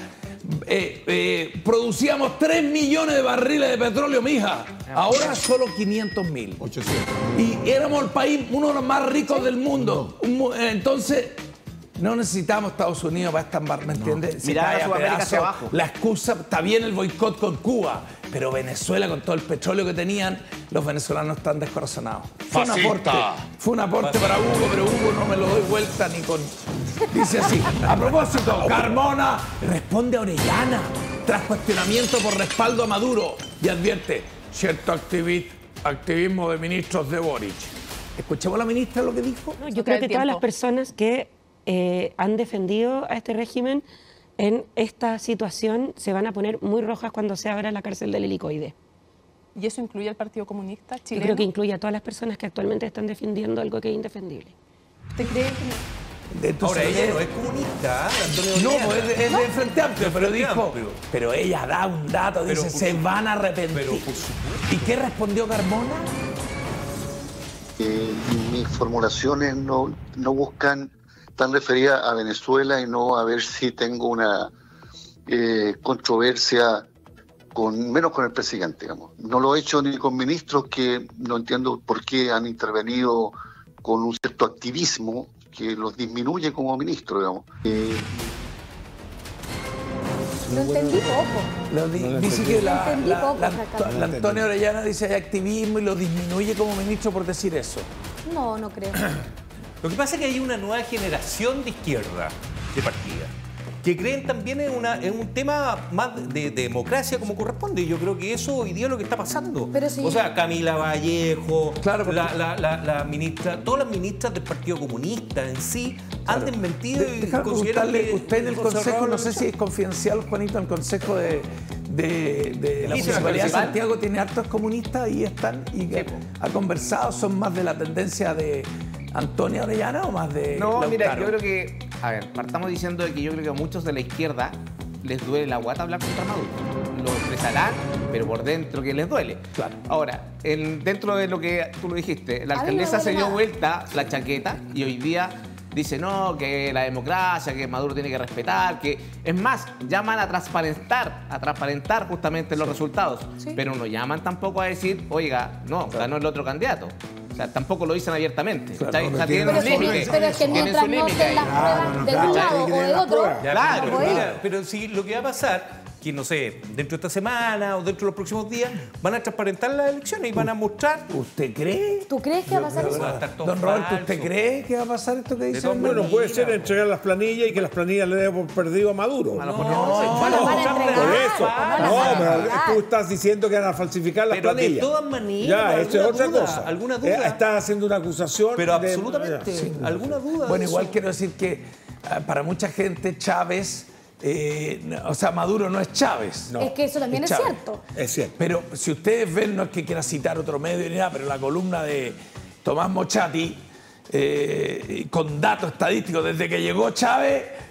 producíamos 3 millones de barriles de petróleo, mija. Ahora solo 500.000. 800. Y éramos el país, uno de los más ricos del mundo. Entonces, no necesitamos Estados Unidos para estar, ¿me entiendes? Mirá a Sudamérica hacia abajo. La excusa, está bien el boicot con Cuba, pero Venezuela, con todo el petróleo que tenían, los venezolanos están descorazonados. Fue un aporte para Hugo, pero Hugo no me lo doy vuelta ni con... Dice así, a propósito, Carmona responde a Orellana tras cuestionamiento por respaldo a Maduro y advierte cierto activismo de ministros de Boric. ¿Escuchamos a la ministra lo que dijo? No, yo creo que todas las personas que han defendido a este régimen en esta situación se van a poner muy rojas cuando se abra la cárcel del Helicoide. ¿Y eso incluye al Partido Comunista chileno? Yo creo que incluye a todas las personas que actualmente están defendiendo algo que es indefendible. ¿Usted cree que...? Ahora, ella no es comunista, Antonio No, Orellana. pues es de Frente Amplio, pero dijo... Pero ella da un dato, dice, se van a arrepentir. ¿Y qué respondió Carmona? Mis formulaciones no buscan tan referidas a Venezuela y no a ver si tengo una controversia menos con el presidente, digamos. No lo he hecho ni con ministros que no entiendo por qué han intervenido con un cierto activismo que los disminuye como ministro, digamos. Lo entendí poco. Dice que la Antonia Orellana dice hay activismo y lo disminuye como ministro por decir eso. No creo. Lo que pasa es que hay una nueva generación de izquierda de partida que creen también en un tema más de democracia como corresponde. Y yo creo que eso hoy día es lo que está pasando. Pero sí. O sea, Camila Vallejo, claro, porque... la ministra, todas las ministras del Partido Comunista en sí han desmentido y consideran que... Usted en el Consejo, no sé si es confidencial, Juanito, en el Consejo de la Municipalidad de Santiago tiene hartos comunistas y están, y ha conversado, son más de la tendencia de Antonia Orellana o más de Lautaro. Mira, yo creo que, a ver, partamos diciendo de que yo creo que a muchos de la izquierda les duele la guata hablar contra Maduro. Lo expresarán, pero por dentro que les duele. Claro. Ahora, dentro de lo que tú lo dijiste, la alcaldesa se dio vuelta la chaqueta y hoy día dice no, que la democracia, que Maduro tiene que respetar, que es más, llaman a transparentar justamente los resultados, pero no llaman tampoco a decir, oiga, no, ganó el otro candidato. O sea, tampoco lo dicen abiertamente. Claro, tienen un límite. Pero es que mientras no estén las pruebas de un lado o de otro, claro, pero sí, lo que va a pasar, que no sé, dentro de esta semana o dentro de los próximos días, van a transparentar las elecciones y van a mostrar. ¿Usted cree? ¿Tú crees que va a pasar eso? Don Roberto, ¿usted cree que va a pasar esto que dice? Bueno, puede ser entregar las planillas y que las planillas le den por perdido a Maduro. Van a entregar. Por eso. Pero tú estás diciendo que van a falsificar las planillas. De todas maneras, ya, eso es otra cosa. ¿Alguna duda? Estás haciendo una acusación. Pero absolutamente. ¿Alguna duda? Bueno, igual quiero decir que para mucha gente Chávez... o sea, Maduro no es Chávez. No, es que eso también es cierto. Es cierto. Pero si ustedes ven, no es que quiera citar otro medio ni nada, pero la columna de Tomás Mochati, con datos estadísticos, desde que llegó Chávez,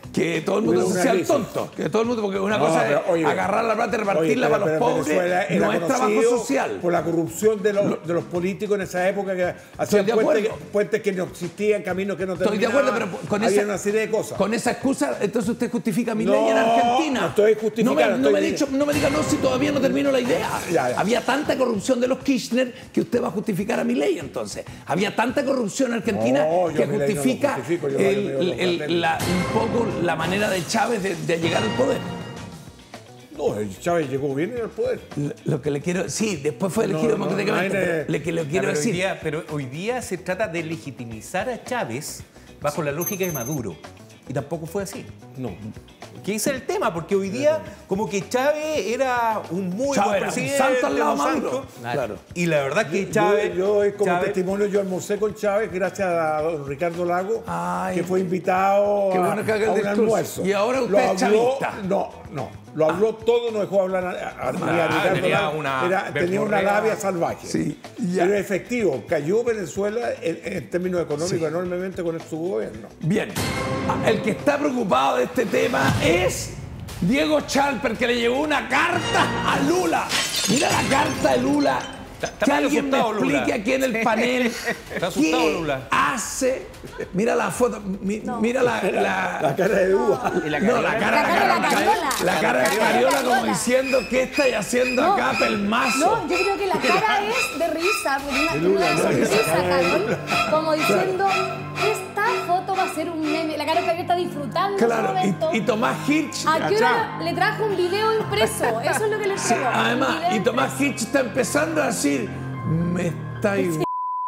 que todo el mundo se sea el tonto. Que todo el mundo, porque una cosa es agarrar la plata y repartirla para los pobres, no es trabajo social. Por la corrupción de los políticos en esa época que hacían puentes que no existían, caminos que no terminaban. Estoy de acuerdo, pero había una serie de cosas. Con esa excusa, entonces usted justifica mi ley en Argentina. No estoy justificando. No me diga no si todavía no termino la idea. Había tanta corrupción de los Kirchner que usted va a justificar a mi ley entonces. Había tanta corrupción en Argentina que justifica un poco la manera de Chávez de llegar al poder. No, Chávez llegó bien al poder. Lo que le quiero... Sí, después fue elegido democráticamente. Lo que le quiero decir... Pero hoy día se trata de legitimizar a Chávez bajo la lógica de Maduro. Y tampoco fue así. No. Que ese es el tema, porque hoy día como que Chávez era un muy buen presidente, un santo al lado de Maduro. Claro. Y la verdad que Chávez... Yo como testimonio, yo almorcé con Chávez gracias a don Ricardo Lago, que fue invitado a un almuerzo. Y ahora usted es chavista. No. Lo habló todo, no dejó hablar a Ricardo Lago. Tenía una labia salvaje. Sí, pero efectivo, cayó Venezuela en términos económicos enormemente con su gobierno. Bien, el que está preocupado de este tema es Diego Chalper, que le llevó una carta a Lula. Mira la carta de Lula. Que alguien me explique aquí en el panel. ¿Está asustado, Lula? Hace. Mira la foto. Mira la cara de Uva. No, la cara de Cariola como diciendo, ¿qué estáis haciendo acá, pelmazo? No, yo creo que la cara es de risa, una sonrisa, Carol, como diciendo, esta foto va a ser un meme. La cara de Cariola está disfrutando. Claro, y Tomás Hirsch. ¿A qué hora le trajo un video impreso? Eso es lo que le entregó. Además, y Tomás Hirsch está empezando a decir, me está igual.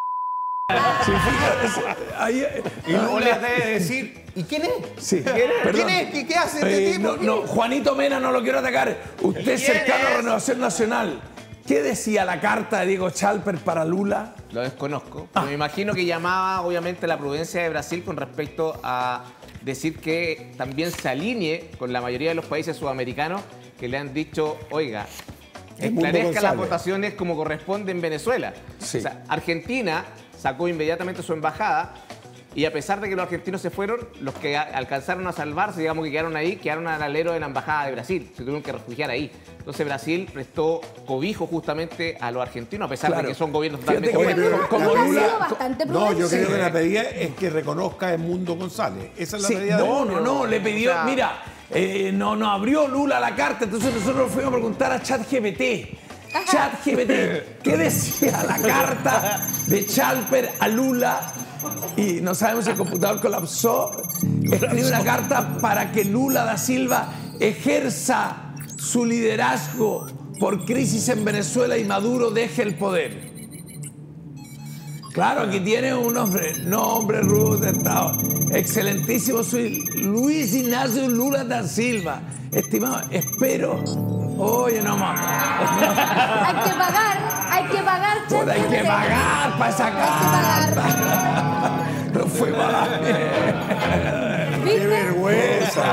Y Lula debe decir, ¿y quién es? Sí. ¿Quién es? ¿Qué hace este tipo? No, Juanito Mena no lo quiero atacar. Usted es cercano a Renovación Nacional. ¿Qué decía la carta de Diego Chalper para Lula? Lo desconozco. Me imagino que llamaba, obviamente, la prudencia de Brasil con respecto a decir que también se alinee con la mayoría de los países sudamericanos que le han dicho, oiga, esclarezca las votaciones como corresponde en Venezuela. Sí. O sea, Argentina sacó inmediatamente su embajada y a pesar de que los argentinos se fueron, los que alcanzaron a salvarse, digamos que quedaron ahí, quedaron al alero de la embajada de Brasil. Se tuvieron que refugiar ahí. Entonces Brasil prestó cobijo justamente a los argentinos, a pesar de que son gobiernos totalmente diferentes. No, yo creo que la pedida es que reconozca a Edmundo González. Esa es la pedida. No, le pidió, mira, no abrió Lula la carta, entonces nosotros fuimos a preguntar a ChatGPT. ChatGPT, ¿qué decía la carta de Chalper a Lula? Y no sabemos si el computador colapsó. Escribe una carta para que Lula da Silva ejerza su liderazgo por crisis en Venezuela y Maduro deje el poder. Claro, aquí tiene un nombre rudo de Estado. Excelentísimo, soy Luis Ignacio Lula da Silva. Estimado, espero. Oye, no más. Hay que pagar, Pues hay que pagar para esa carta. No fue mala. ¡Qué vergüenza!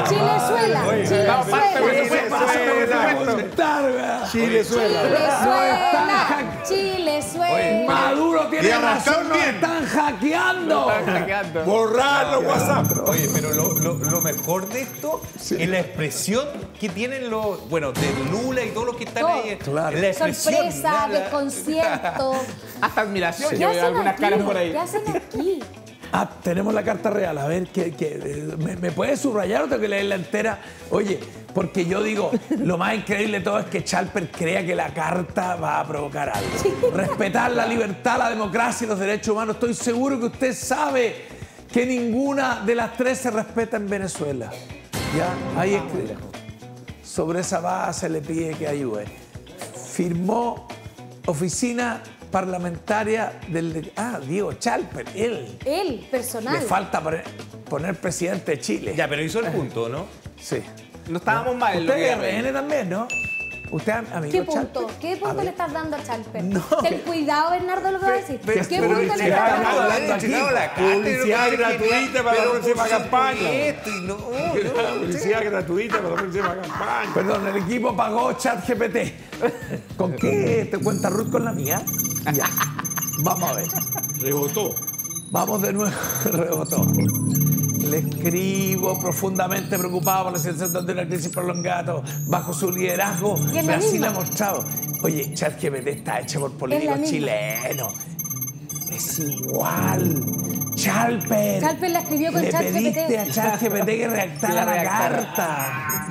Chilezuela. Maduro tiene razón, nos están hackeando. Borrar los WhatsApp. Oye, pero lo mejor de esto es la expresión que tienen los, de Lula y todos los que están ahí. Claro. La expresión. Sorpresa, desconcierto. Hasta admiración. ¿Qué Yo veo hacen algunas aquí? caras por ahí. ¿Qué hacen aquí? Tenemos la carta real. A ver, ¿me puedes subrayar o tengo que leerla entera? Oye, porque yo digo, lo más increíble de todo es que Chalper crea que la carta va a provocar algo. Sí. Respetar la libertad, la democracia y los derechos humanos. Estoy seguro que usted sabe que ninguna de las tres se respeta en Venezuela. ¿Ya? Ahí escribe. Sobre esa base le pide que ayude. Firmó oficina parlamentaria del... Diego Chalper, él. Personal. Le falta poner presidente de Chile. Ya, pero hizo el punto, ¿no? Sí. No estábamos mal. Usted es RN también, ¿no? Usted, amigo ¿Qué punto? Chalper? ¿Qué punto le estás dando a Chalper? No, Ten cuidado, Bernardo, lo que va a decir. ¿Qué punto le estás dando? Publicidad gratuita para la próxima campaña. Publicidad gratuita para la próxima campaña. Perdón, el equipo pagó ChatGPT. ¿Con qué te cuenta Ruth con la mía? Ya. Vamos a ver. Rebotó. Vamos de nuevo. Rebotó. Le escribo profundamente preocupado por la situación de una crisis prolongada bajo su liderazgo. Brasil ha mostrado. Oye, ChatGPT está hecho por políticos chilenos. Es igual. Chalper la escribió con ChatGPT. Le pediste a ChatGPT que redactara la carta.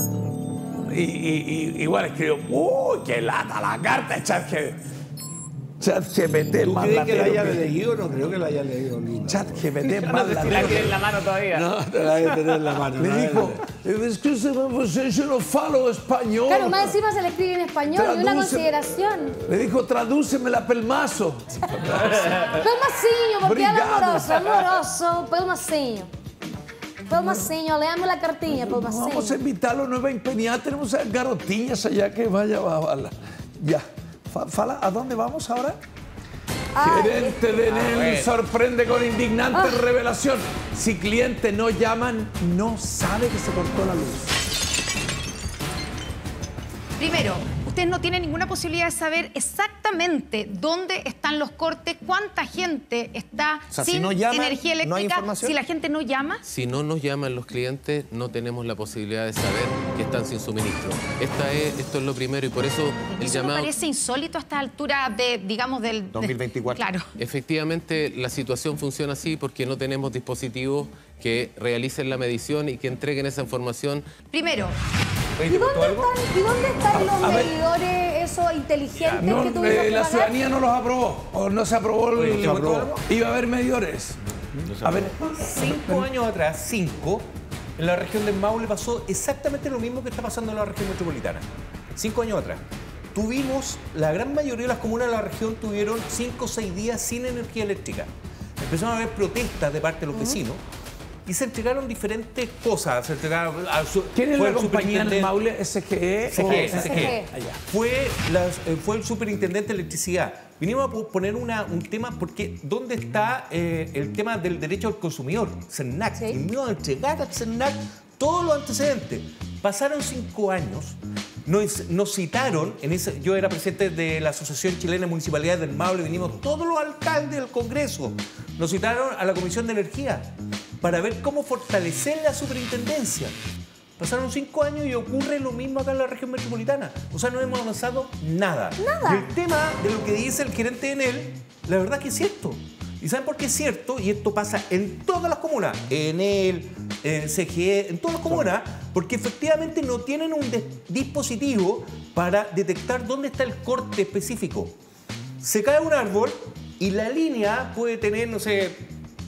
Igual escribió, ¡uy, qué lata la carta de ChatGPT! ChatGPT más latero. ¿Tú crees que la haya leído? No creo que la haya leído, Luna. ChatGPT más latero. La tiene en la mano todavía. No, te la debe tener en la mano. Le dijo, es que yo no falo español. Claro, más encima se le escribe en español, y una consideración. Le dijo, tradúcemela pelmazo. Pelmacinho, porque era amoroso, pelmacinho. Pelmacinho, leamos la cartinha, pelmacinho. Vamos a invitarlo, no va a empeñar, tenemos garotinhas allá que vaya a ya. Fala, ¿a dónde vamos ahora? Gerente de Enel sorprende con indignante revelación. Si clientes no llaman, no sabe que se cortó la luz. Primero, ustedes no tienen ninguna posibilidad de saber exactamente dónde están los cortes, cuánta gente está sin energía eléctrica. ¿No hay información? Si la gente no llama. Si no nos llaman los clientes, no tenemos la posibilidad de saber que están sin suministro. Esto es lo primero y por eso el llamado... ¿Eso me parece insólito a esta altura de, digamos, del... 2024. Claro. Efectivamente, la situación funciona así porque no tenemos dispositivos que realicen la medición y que entreguen esa información. Primero... ¿Y dónde están los medidores esos inteligentes que tuvimos que pagar? La ciudadanía no los aprobó, o no se aprobó Iba a haber medidores. A ver, 5 años atrás, en la región del Maule pasó exactamente lo mismo que está pasando en la región metropolitana. 5 años atrás. Tuvimos, la gran mayoría de las comunas de la región tuvieron 5 o 6 días sin energía eléctrica. Empezaron a haber protestas de parte de los vecinos. Y se entregaron diferentes cosas. ¿Quién es la compañía en el Maule? ¿SGE? SGE. Fue el superintendente de electricidad. Vinimos a poner un tema porque ¿dónde está el tema del derecho al consumidor? CERNAC. Sí. Vinimos a entregar al CERNAC todos los antecedentes. Pasaron 5 años. Nos citaron, yo era presidente de la Asociación Chilena de Municipalidades del Maule, vinimos todos los alcaldes del Congreso. Nos citaron a la Comisión de Energía para ver cómo fortalecer la superintendencia. Pasaron 5 años y ocurre lo mismo acá en la región metropolitana. O sea, no hemos avanzado nada. Y el tema de lo que dice el gerente de Enel, la verdad que es cierto. ¿Y saben por qué es cierto? Y esto pasa en todas las comunas, Enel, CGE, en todas las comunas, porque efectivamente no tienen un dispositivo para detectar dónde está el corte específico. Se cae un árbol y la línea puede tener, no sé,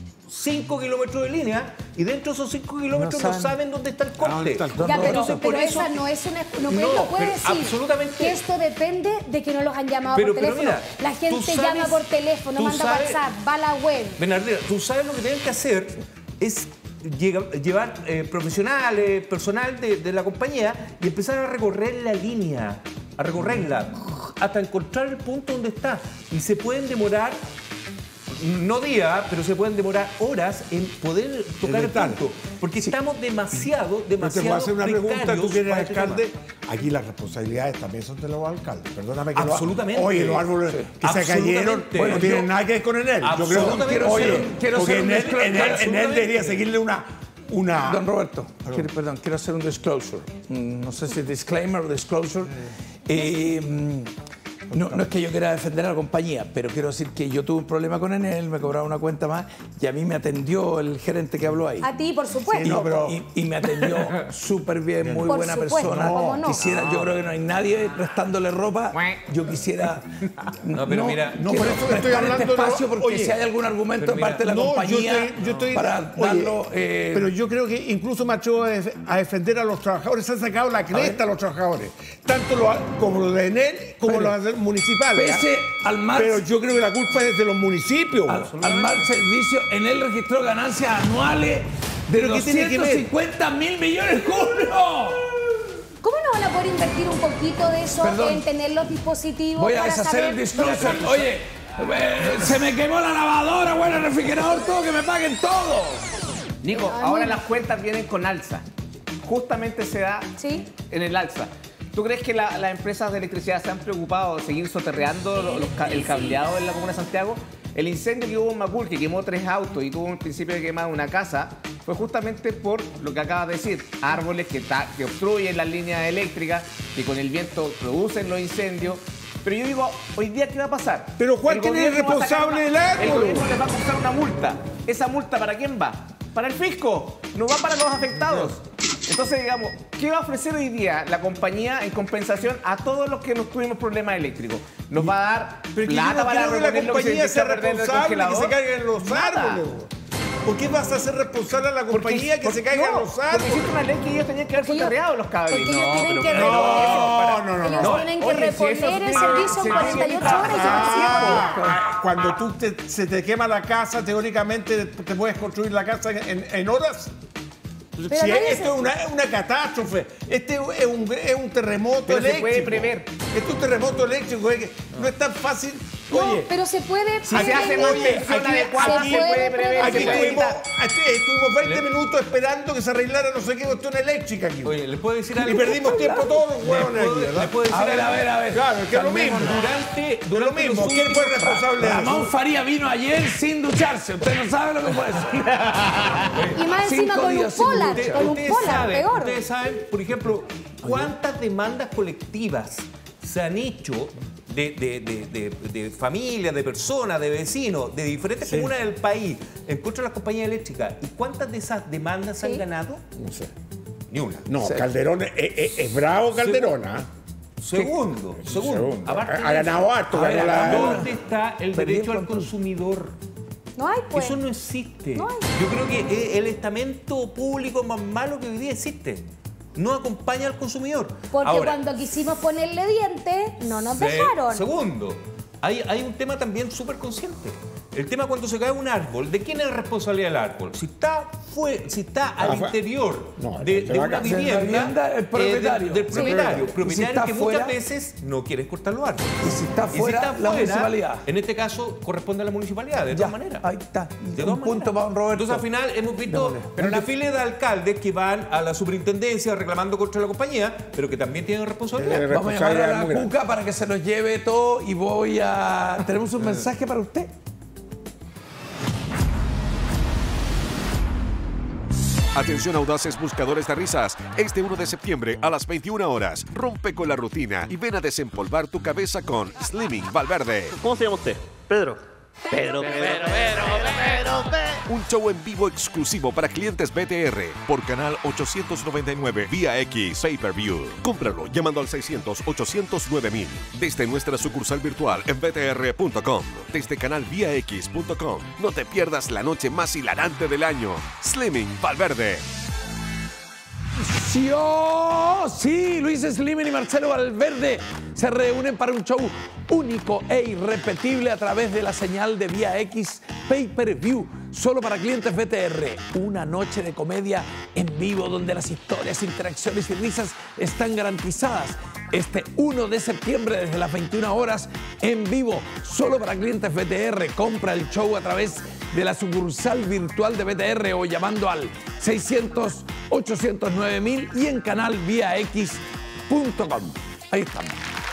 5 kilómetros de línea y dentro de esos 5 kilómetros no saben dónde está el corte. Ya, pero esa no es una... No puede decir absolutamente que esto depende de que no los han llamado por teléfono. Mira, la gente llama por teléfono, manda WhatsApp, va a la web. Bernardina, tú sabes lo que tienen que hacer es llevar profesionales, personal de la compañía y empezar a recorrer la línea, a recorrerla hasta encontrar el punto donde está. Y se pueden demorar... No días, pero se pueden demorar horas en poder tocar el punto. Porque estamos demasiado te voy a hacer una pregunta, tú que eres alcalde. Aquí las responsabilidades también son de los alcaldes. Perdóname que absolutamente. Oye, los árboles que se cayeron, bueno, no tienen nada que ver con Enel. Yo creo que Enel debería seguirle una... Don Roberto, quiero hacer un disclosure. No sé si disclaimer o disclosure. No es que yo quiera defender a la compañía, pero quiero decir que yo tuve un problema con Enel, me cobraron una cuenta más y a mí me atendió el gerente que habló ahí. A ti, por supuesto. Y me atendió súper bien, muy buena persona. Yo creo que no hay nadie prestándole ropa. Yo quisiera... Mira, por eso estoy hablando este espacio porque si hay algún argumento de parte de la compañía para darlo... Pero yo creo que incluso me atrevo a defender a los trabajadores. Se han sacado la cresta a los trabajadores. Tanto como los de Enel como los municipales. Pero yo creo que la culpa es de los municipios. Al mal servicio, Enel registró ganancias anuales de 250.000 millones cubios. ¿Cómo no van a poder invertir un poquito de eso en tener los dispositivos? Voy a deshacer el disclosure. Oye, se me quemó la lavadora, bueno, el refrigerador, todo, que me paguen todo. Nico, ahora las cuentas vienen con alza. Justamente se da en el alza. ¿Tú crees que las empresas de electricidad se han preocupado de seguir soterreando el cableado en la comuna de Santiago? El incendio que hubo en Macul, que quemó 3 autos y tuvo un principio de quemar una casa, fue justamente por lo que acabas de decir, árboles que obstruyen las líneas eléctricas, que con el viento producen los incendios. Pero yo digo, hoy día, ¿qué va a pasar? Pero ¿cuál es el responsable del árbol? El gobierno le va a costar una multa. ¿Esa multa para quién va? Para el fisco, no va para los afectados. Entonces, digamos, ¿qué va a ofrecer hoy día la compañía en compensación a todos los que nos tuvimos problemas eléctricos? ¿Nos va a dar plata para que la compañía sea responsable de que se caigan los árboles? ¿Por qué vas a ser responsable a la compañía que se caigan los árboles? Porque hiciste una ley que ellos tenían que haber soterreado los cables. Ellos tienen que reponer el servicio en 48 horas. Cuando se te quema la casa, teóricamente te puedes construir la casa en horas. Si esto es una catástrofe, este es un terremoto eléctrico. Se puede prever. Esto es un terremoto eléctrico, no es tan fácil. Oye, pero se puede. Si se hace una inspección adecuada, se puede prever. Aquí estuvimos 20 minutos esperando que se arreglara no sé qué cuestión eléctrica aquí. Oye, ¿les puedo decir algo? Y perdimos tiempo todos los huevones aquí, ¿verdad? ¿Les puedo decir algo? A ver. Claro, es que es lo mismo. Durante lo mismo. ¿Quién fue responsable de eso? Ramón Faría vino ayer sin ducharse. Usted no sabe lo que puede ser. Y más encima con un polar, peor. Ustedes saben, por ejemplo, cuántas demandas colectivas se han hecho de familias, de personas, de vecinos, de diferentes comunas del país en contra de las compañías eléctricas. ¿Y cuántas de esas demandas se han ganado? No sé. Ni una. No, Calderón es bravo, Calderón. Segundo. Ha ganado harto. ¿Dónde está el derecho al consumidor? No hay, pues. Eso no existe. No hay. Yo creo que el estamento público más malo que hoy día existe. No acompaña al consumidor. Porque ahora, cuando quisimos ponerle dientes, no nos dejaron. Segundo, hay un tema también súper consciente. El tema cuando se cae un árbol, ¿de quién es la responsabilidad del árbol? Si está al interior de una vivienda, el propietario. Del propietario. Propietario que fuera, muchas veces no quiere cortar los árboles. Y si está fuera, la municipalidad. En este caso, corresponde a la municipalidad, de todas maneras. Ahí está. De un punto para Roberto. Entonces, al final, hemos visto una fila de alcaldes que van a la superintendencia reclamando contra la compañía, pero que también tienen responsabilidad. Vamos a llamar a la Cuca para que se nos lleve todo y tenemos un mensaje para usted. Atención audaces buscadores de risas. Este 1 de septiembre a las 21 horas. Rompe con la rutina y ven a desempolvar tu cabeza con Slimming Valverde. ¿Cómo se llama usted? Pedro. Un show en vivo exclusivo para clientes BTR por canal 899 vía X Pay-Per-View. Cómpralo llamando al 600-809-1000 desde nuestra sucursal virtual en btr.com, desde canalviax.com. No te pierdas la noche más hilarante del año. Slimming Valverde. Sí, Luis Slimming y Marcelo Valverde se reúnen para un show único e irrepetible a través de la señal de Vía X Pay-Per-View, solo para clientes BTR. Una noche de comedia en vivo donde las historias, interacciones y risas están garantizadas. Este 1 de septiembre desde las 21 horas en vivo, solo para clientes BTR. Compra el show a través de la sucursal virtual de BTR o llamando al 600-809-1000 y en canalviax.com. Ahí estamos.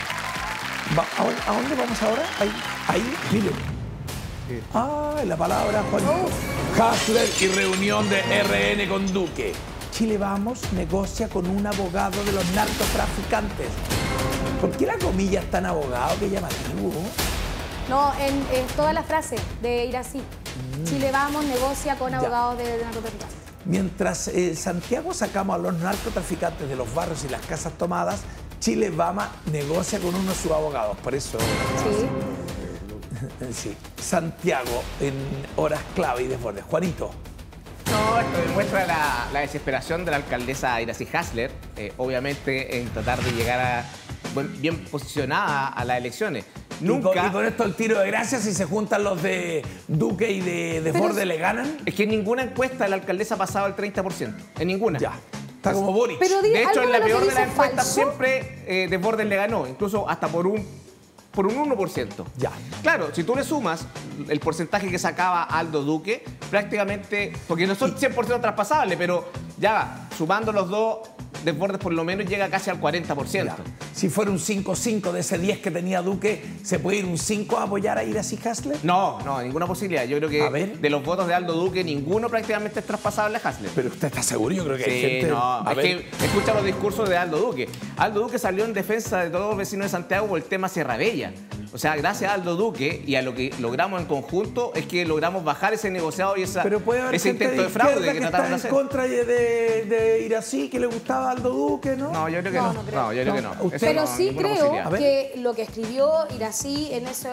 ¿A dónde vamos ahora? Ahí, miren. La palabra Juanito. Hasler y reunión de RN con Duque. Chile Vamos negocia con un abogado de los narcotraficantes. ¿Por qué la comilla es tan abogado que llamativo? No, en toda la frase de ir así. Chile Vamos negocia con abogados de narcotraficantes. Mientras Santiago sacamos a los narcotraficantes de los barrios y las casas tomadas, Chile Vamos negocia con uno de sus abogados. Por eso. Sí. Santiago en horas clave y desbordes. Juanito. No, esto demuestra la desesperación de la alcaldesa Iracy Hasler, obviamente en tratar de llegar bien posicionada a las elecciones. Nunca. Y con esto el tiro de gracia, si se juntan los de Duque y de Desbordes, ¿le ganan? Es que en ninguna encuesta la alcaldesa ha pasado el 30%. En ninguna. Ya. Está como Boric. Pero de hecho, en la peor de las encuestas siempre Desbordes le ganó, incluso hasta por un 1%. Ya. Claro, si tú le sumas el porcentaje que sacaba Aldo Duque, prácticamente, porque no son 100% traspasables, pero ya sumando los dos, Desbordes por lo menos llega casi al 40%. Ya. Si fuera un 5-5 de ese 10 que tenía Duque, ¿se puede ir un 5 a apoyar a Iracy Hasler? No, ninguna posibilidad. Yo creo que de los votos de Aldo Duque, ninguno prácticamente es traspasable a Hasler. Pero usted está seguro, yo creo que hay Sí, gente... no, es que escucha los discursos de Aldo Duque. Aldo Duque salió en defensa de todos los vecinos de Santiago por el tema Sierra Bella. O sea, gracias a Aldo Duque y a lo que logramos en conjunto es que logramos bajar ese negociado y ese intento de fraude que trataron de hacer. en contra de Iracy, que le gustaba a Aldo Duque, ¿no? No, yo creo que no. No, yo creo que no. Pero sí creo que lo que escribió Iracy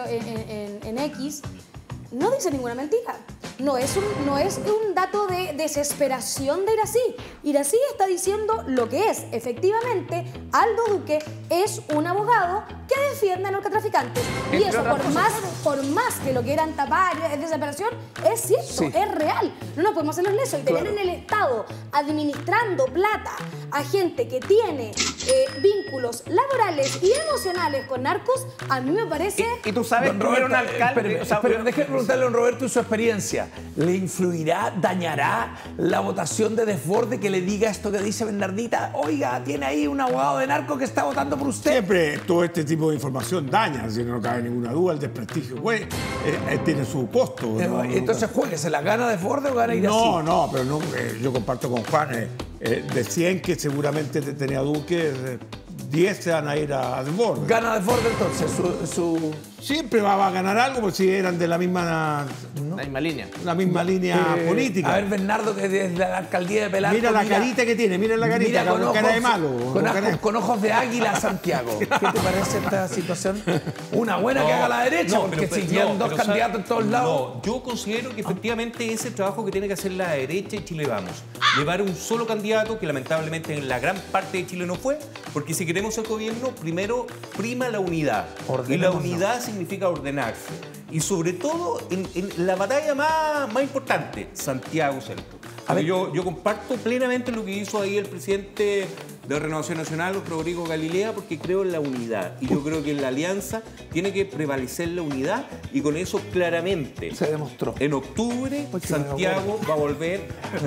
en X no dice ninguna mentira. No es un dato de desesperación de Iracy. Iracy está diciendo lo que es. Efectivamente, Aldo Duque es un abogado que defiende a narcotraficantes. Y eso, por más que lo quieran tapar, es desesperación, es cierto, es real. No nos podemos hacer los lesos. Y tener en el Estado administrando plata a gente que tiene vínculos laborales y emocionales con narcos, a mí me parece... Y tú sabes que era un alcalde... Pero déjeme preguntarle a don Roberto su experiencia. ¿Le influirá, dañará la votación de Desbordes que le diga esto que dice Bernardita? Oiga, tiene ahí un abogado de narco que está votando por usted. Siempre todo este tipo de información daña, si no cabe ninguna duda, el desprestigio, güey, tiene su costo. Entonces, juegue, ¿se la gana Desbordes o gana Iracy? No, pero no, yo comparto con Juan, de 100 que seguramente tenía Duque, 10 se van a ir a Desbordes. ¿Gana Desbordes entonces? Siempre va a ganar algo, porque si eran de la misma... ¿no? La misma línea. La misma línea política. A ver, Bernardo, que desde la alcaldía de Pelarco... Mira la carita que tiene, mira la carita, con cara de malo. Con ojos de águila, Santiago. ¿Qué te parece esta situación? Una buena que haga la derecha, porque siguen dos candidatos en todos lados. No, yo considero que efectivamente ese es el trabajo que tiene que hacer la derecha y Chile Vamos. Llevar un solo candidato, que lamentablemente en la gran parte de Chile no fue, porque si queremos el gobierno, primero prima la unidad. Y la unidad significa ordenarse. Y sobre todo en la batalla más importante, Santiago Centro. Yo comparto plenamente lo que hizo ahí el presidente de Renovación Nacional, Rodrigo Galilea, porque creo en la unidad. Y yo creo que en la alianza tiene que prevalecer la unidad, y con eso claramente se demostró. En octubre Santiago va a volver.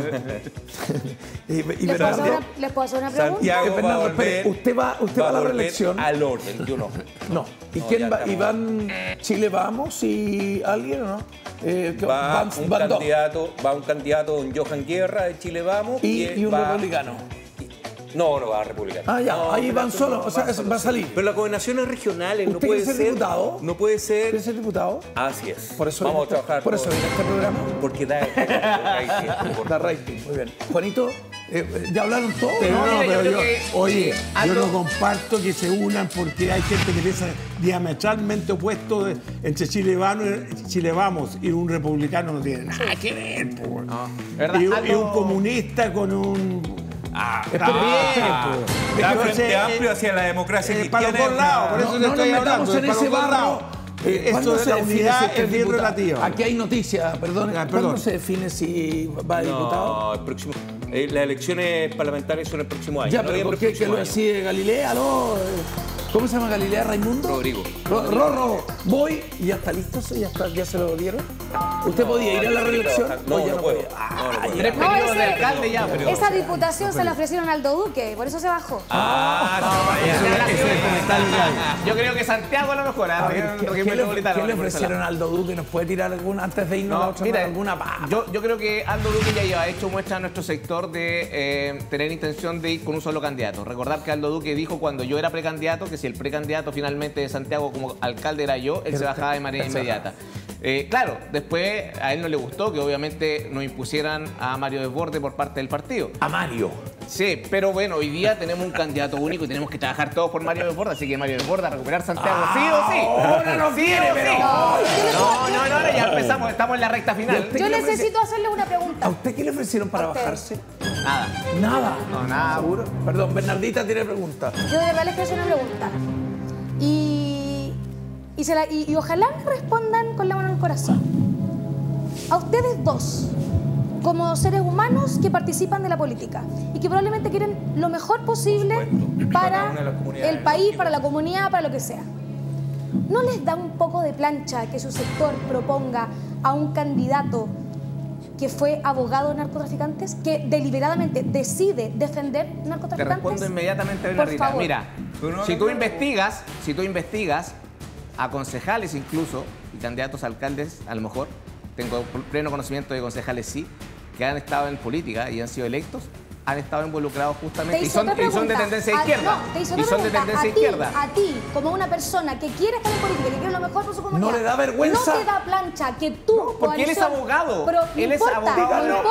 ¿Les puedo hacer una pregunta? Santiago va a volver. ¿Usted va a la reelección? Al orden, yo no. No. ¿Y quién va? ¿Y van Chile Vamos y alguien o no? Va un candidato, don Johan Guerra de Chile Vamos. ¿Y un republicano? No va a republicano. Ahí van solos, o sea, va a salir. Pero las gobernaciones regionales no puede ser diputado. No puede ser. ¿Quiere ser diputado? Así es. Por eso vamos a trabajar. Por eso viene este programa. Porque da rating. Da rating, muy bien. Juanito, ¿ya hablaron todos? Yo no comparto que se unan, porque hay gente que piensa diametralmente opuesto entre Chile Vamos y un republicano no tiene nada que ver. Y un comunista con un... Frente Amplio hacia la democracia cristiana. Para los dos lados, por eso no estoy hablando. En ese barro. Esto de la unidad es bien relativo. Aquí hay noticias, perdón. ¿Cuándo se define si va a diputado? No, el próximo. Las elecciones parlamentarias son el próximo año. Ya, pero ¿por qué lo decide Galilea? ¿No? ¿Cómo se llama Galilea? ¿Raimundo? Rodrigo. Rorro, voy y ya está listo, ya se lo dieron. ¿Usted podía ir a la reelección? No puedo. Tres periodos de alcalde ya. Esa diputación se la ofrecieron al Aldo Duque, por eso se bajó. Yo creo que Santiago a lo mejor. ¿Qué le ofrecieron a Aldo Duque? ¿Nos puede tirar alguna antes de irnos a otra? Yo creo que Aldo Duque ya ha hecho muestra a nuestro sector de tener intención de ir con un solo candidato. Recordar que Aldo Duque dijo cuando yo era precandidato que si el precandidato finalmente de Santiago como alcalde era yo, él se bajaba de manera inmediata. Claro, después a él no le gustó que obviamente nos impusieran a Mario Desbordes por parte del partido. ¿A Mario? Sí, pero bueno, hoy día tenemos un candidato único y tenemos que trabajar todos por Mario Desbordes, así que Mario Desbordes a recuperar Santiago, sí o sí. Ahora no quiere, pero... No, ya empezamos, estamos en la recta final. Yo necesito hacerle una pregunta. ¿A usted qué le ofrecieron para bajarse? Nada. ¿Nada? No, nada. ¿Seguro? Perdón, Bernardita tiene pregunta. Yo de verdad les quiero hacer una pregunta. Y ojalá me respondan con la mano en el corazón. A ustedes dos, como seres humanos que participan de la política y que probablemente quieren lo mejor posible para el país, para la comunidad, para lo que sea, ¿no les da un poco de plancha que su sector proponga a un candidato que fue abogado de narcotraficantes, que deliberadamente decide defender Te narcotraficantes? respondo inmediatamente, Por Bernardita. favor. Mira, si tú investigas a concejales incluso y candidatos a alcaldes, a lo mejor, tengo pleno conocimiento de concejales sí, que han estado en política y han sido electos, han estado involucrados justamente y son de tendencia izquierda. A ti, como una persona que quiere estar en política, que quiere lo mejor por su comunidad, ¿no le da vergüenza? No te da plancha que tú, porque él es abogado. Pero él es abogado. No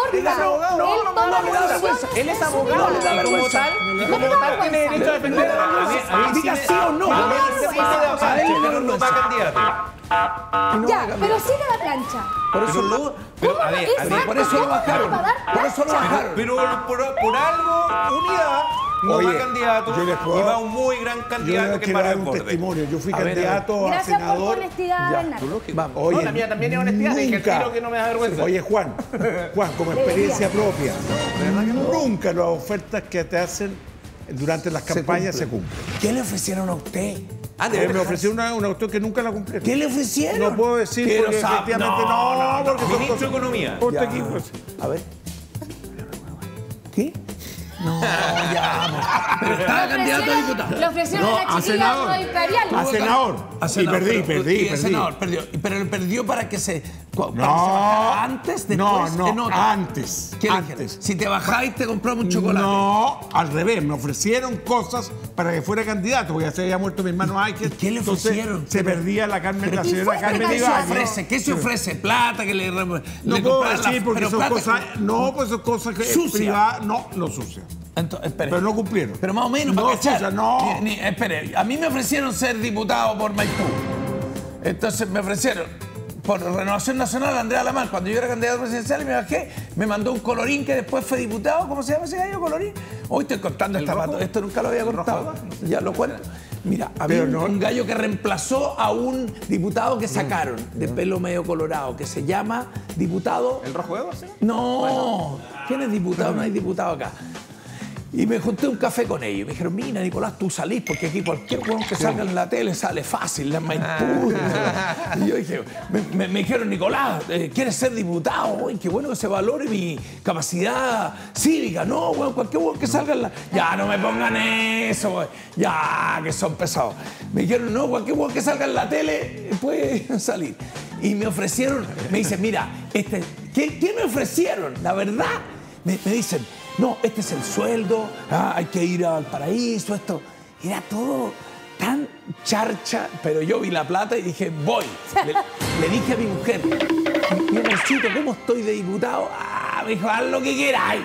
importa. Él es abogado. Y como tal tiene derecho a defender a la diga sí o no. A él no va candidato. Ya, pero sí le da plancha. Por eso por eso lo bajaron. Por eso lo bajaron. Pero por algo, Unidad no va candidato y va un muy gran candidato que para el borde. Testimonio. Yo fui candidato a senador. Gracias por tu honestidad, Bernardo. Oye, la mía también es honestidad. Dije el tiro que no me da vergüenza. Oye, Juan, como experiencia propia, nunca las ofertas que te hacen durante las campañas se cumplen. ¿Qué le ofrecieron a usted? Me ofrecieron una cuestión que nunca la cumplieron. ¿Qué le ofrecieron? No puedo decir porque efectivamente no, porque son Ministro de Economía. Por tu equipo. A ver. ¿Qué? No, ya. Pero estaba candidato a diputado. Le ofrecieron a la chiquilla imperial. A senador. Y perdí. Senador, perdió. Pero perdió para que se... ¿Antes? ¿Después? Antes. ¿Qué le dijeron? Si te bajáis, te compramos un chocolate. No, al revés. Me ofrecieron cosas para que fuera candidato, porque ya se había muerto mi hermano Ángel. ¿Qué le ofrecieron? Se perdía la señora Carmen Ibáñez. ¿Qué se ofrece? ¿Plata? Que no puedo decir porque son cosas... No, pues son cosas privadas. No sucias. Entonces, espere. Pero no cumplieron. Pero más o menos, no, para cachar. Espere, a mí me ofrecieron ser diputado por Maipú. Entonces me ofrecieron por Renovación Nacional Andrea Alamán. Cuando yo era candidato presidencial y me bajé, me mandó un colorín que después fue diputado. ¿Cómo se llama ese gallo, colorín? Hoy estoy contando esto nunca lo había contado. Ya lo cuento. Mira, había un gallo que reemplazó a un diputado que sacaron de pelo medio colorado, que se llama diputado... ¿El Rojo Evo? ¿Sí? No. Bueno. ¿Quién es diputado? No hay diputado acá. Y me junté un café con ellos. Me dijeron, mira, Nicolás, tú salís, porque aquí cualquier huevón que salga en la tele sale fácil, la Maipú. Y yo dije, me dijeron, Nicolás, ¿quieres ser diputado? Uy, qué bueno que se valore mi capacidad cívica. No, huevón, cualquier huevón que salga en la... Ya, no me pongan eso, huevón. Ya, que son pesados. Me dijeron, no, cualquier huevón que salga en la tele puede salir. Y me ofrecieron, me dicen, mira, ¿qué me ofrecieron? La verdad, me dicen... No, este es el sueldo, hay que ir al paraíso, esto. Era todo tan charcha, pero yo vi la plata y dije, voy. Le dije a mi mujer, mi amorcito, ¿cómo estoy de diputado? Me dijo, haz lo que quieras.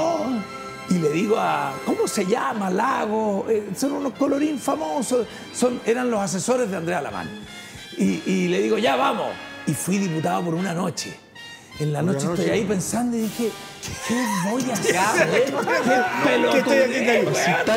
Y le digo ¿cómo se llama? Lago, son unos colorín famosos, eran los asesores de Andrea Alamán. Y le digo, ya vamos. Y fui diputado por una noche. En la noche estoy ahí pensando y dije, ¿qué voy a hacer? ¿Qué pelotudez?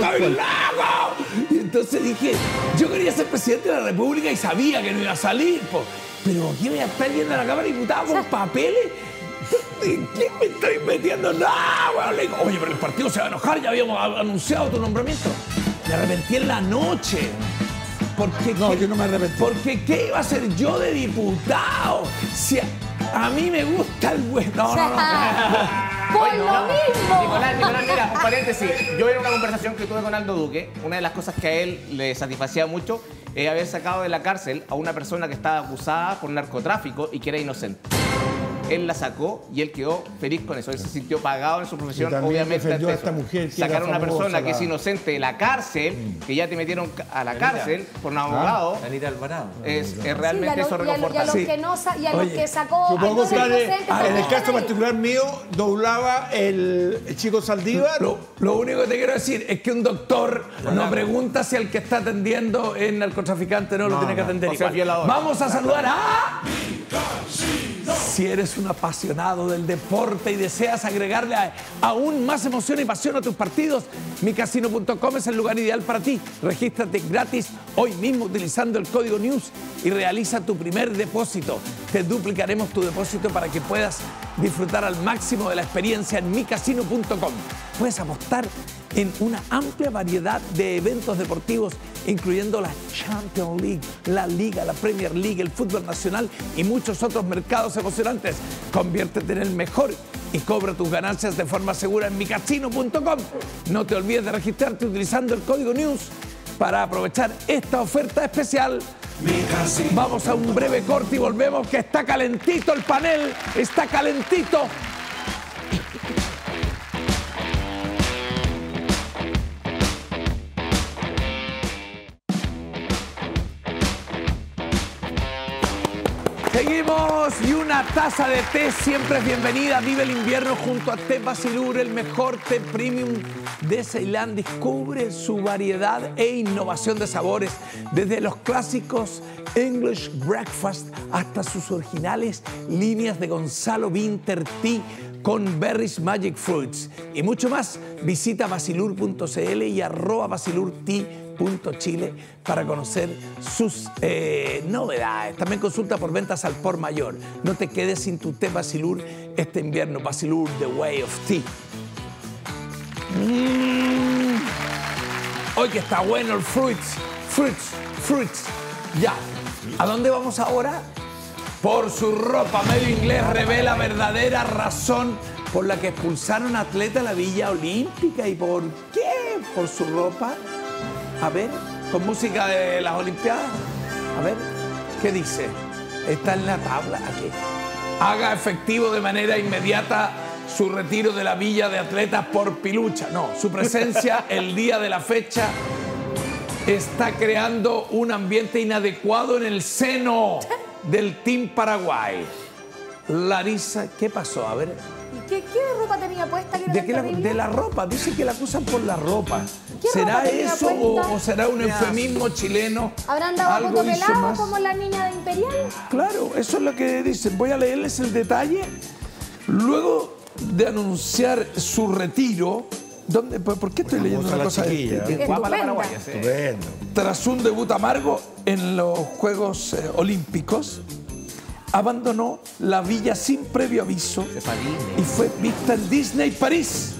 Y entonces dije, yo quería ser presidente de la República y sabía que no iba a salir. Pero ¿qué voy a estar viendo en la Cámara de Diputados con papeles? ¿En qué me estoy metiendo? No, bueno, le digo, oye, pero el partido se va a enojar, ya habíamos anunciado tu nombramiento. Me arrepentí en la noche. Yo no me arrepentí. Porque ¿qué iba a ser yo de diputado? Si a mí me gusta el bueno. Por lo mismo. Nicolás, mira, un paréntesis. Yo en una conversación que tuve con Aldo Duque, una de las cosas que a él le satisfacía mucho es haber sacado de la cárcel a una persona que estaba acusada por narcotráfico y que era inocente. Él la sacó y él quedó feliz con eso. Él se sintió pagado en su profesión, obviamente. A esta mujer que sacar a una persona que es inocente de la cárcel, que ya te metieron a la cárcel por un abogado, Anita Alvarado. Es realmente eso reconfortante. Y a los que sacó... Supongo que en el caso particular mío doblaba el chico Saldívar. Lo único que te quiero decir es que un doctor no pregunta si el que está atendiendo es narcotraficante o no lo tiene que atender igual. Vamos a saludar a... Si eres un apasionado del deporte y deseas agregarle aún más emoción y pasión a tus partidos, Micasino.com es el lugar ideal para ti. Regístrate gratis hoy mismo utilizando el código NEWS y realiza tu primer depósito. Te duplicaremos tu depósito para que puedas disfrutar al máximo de la experiencia en Micasino.com. Puedes apostar en una amplia variedad de eventos deportivos, incluyendo la Champions League, la Liga, la Premier League, el fútbol nacional y muchos otros mercados emocionantes. Conviértete en el mejor y cobra tus ganancias de forma segura en Micasino.com. No te olvides de registrarte utilizando el código NEWS para aprovechar esta oferta especial. Vamos a un breve corte y volvemos, que está calentito el panel, está calentito. Seguimos y una taza de té siempre es bienvenida. Vive el invierno junto a Té Basilur, el mejor té premium de Ceilán. Descubre su variedad e innovación de sabores, desde los clásicos English Breakfast hasta sus originales líneas de Gonzalo Winter Tea con Berries Magic Fruits y mucho más. Visita basilur.cl y @basilurtea.chile para conocer sus novedades. También consulta por ventas al por mayor. No te quedes sin tu té Basilur este invierno. Basilur, The Way of Tea. Hoy que está bueno el fruits. Ya. ¿A dónde vamos ahora? Por su ropa. Medio Inglés revela verdadera razón por la que expulsaron a atleta a la Villa Olímpica. ¿Y por qué? Por su ropa. A ver, con música de las Olimpiadas. A ver, ¿qué dice? Está en la tabla aquí. Haga efectivo de manera inmediata su retiro de la Villa de Atletas por pilucha. No, su presencia el día de la fecha está creando un ambiente inadecuado en el seno del Team Paraguay. Larisa, ¿qué pasó? A ver. ¿Qué ropa tenía puesta? De la ropa, dice que la acusan por la ropa. ¿Será eso o será un eufemismo chileno? ¿Habrán dado a punto pelado como la niña de Imperial? Claro, eso es lo que dicen. Voy a leerles el detalle. Luego de anunciar su retiro, ¿por qué estoy leyendo una cosa de guapa la paraguaya? Estupendo. Tras un debut amargo en los Juegos Olímpicos, abandonó la villa sin previo aviso y fue vista en Disney París,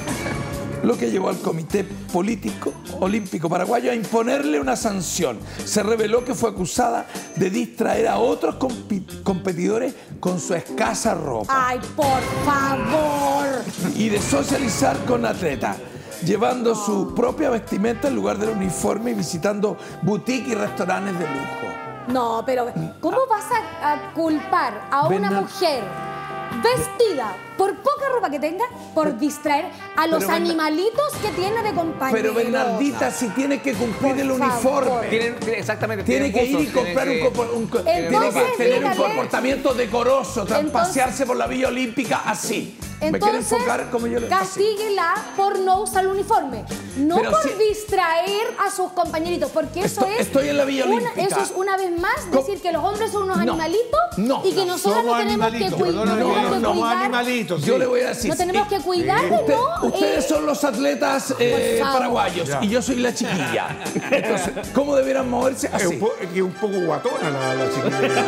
lo que llevó al Comité Político Olímpico Paraguayo a imponerle una sanción. Se reveló que fue acusada de distraer a otros competidores con su escasa ropa. ¡Ay, por favor! Y de socializar con atletas, llevando su propia vestimenta en lugar del uniforme y visitando boutiques y restaurantes de lujo. No, pero ¿cómo vas a culpar a una mujer vestida, por poca ropa que tenga, por distraer a los animalitos que tiene de compañeros? Pero Bernardita, si tiene que cumplir el uniforme. Exactamente. Tiene que ir y comprar tiene que tener un comportamiento decoroso, pasearse por la Villa Olímpica así. Entonces, ¿me quiere enfocar como yo le castíguela por no usar el uniforme, no pero por distraer a sus compañeritos, porque eso estoy en la Villa Olímpica. Eso es una vez más decir que los hombres son unos animalitos y que nosotros no tenemos que cuidar. No animalitos. Yo le voy a decir. No tenemos que cuidar de ustedes son los atletas paraguayos y yo soy la chiquilla. Entonces, ¿cómo debieran moverse así? Es un poco guatona la chiquilla.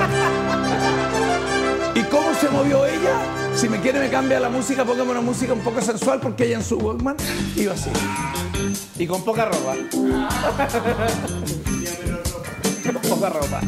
¿Y cómo se movió ella? Si me quiere me cambia la música, póngame una música un poco sensual, porque ella en su Walkman iba así. Y con poca ropa. Con poca ropa.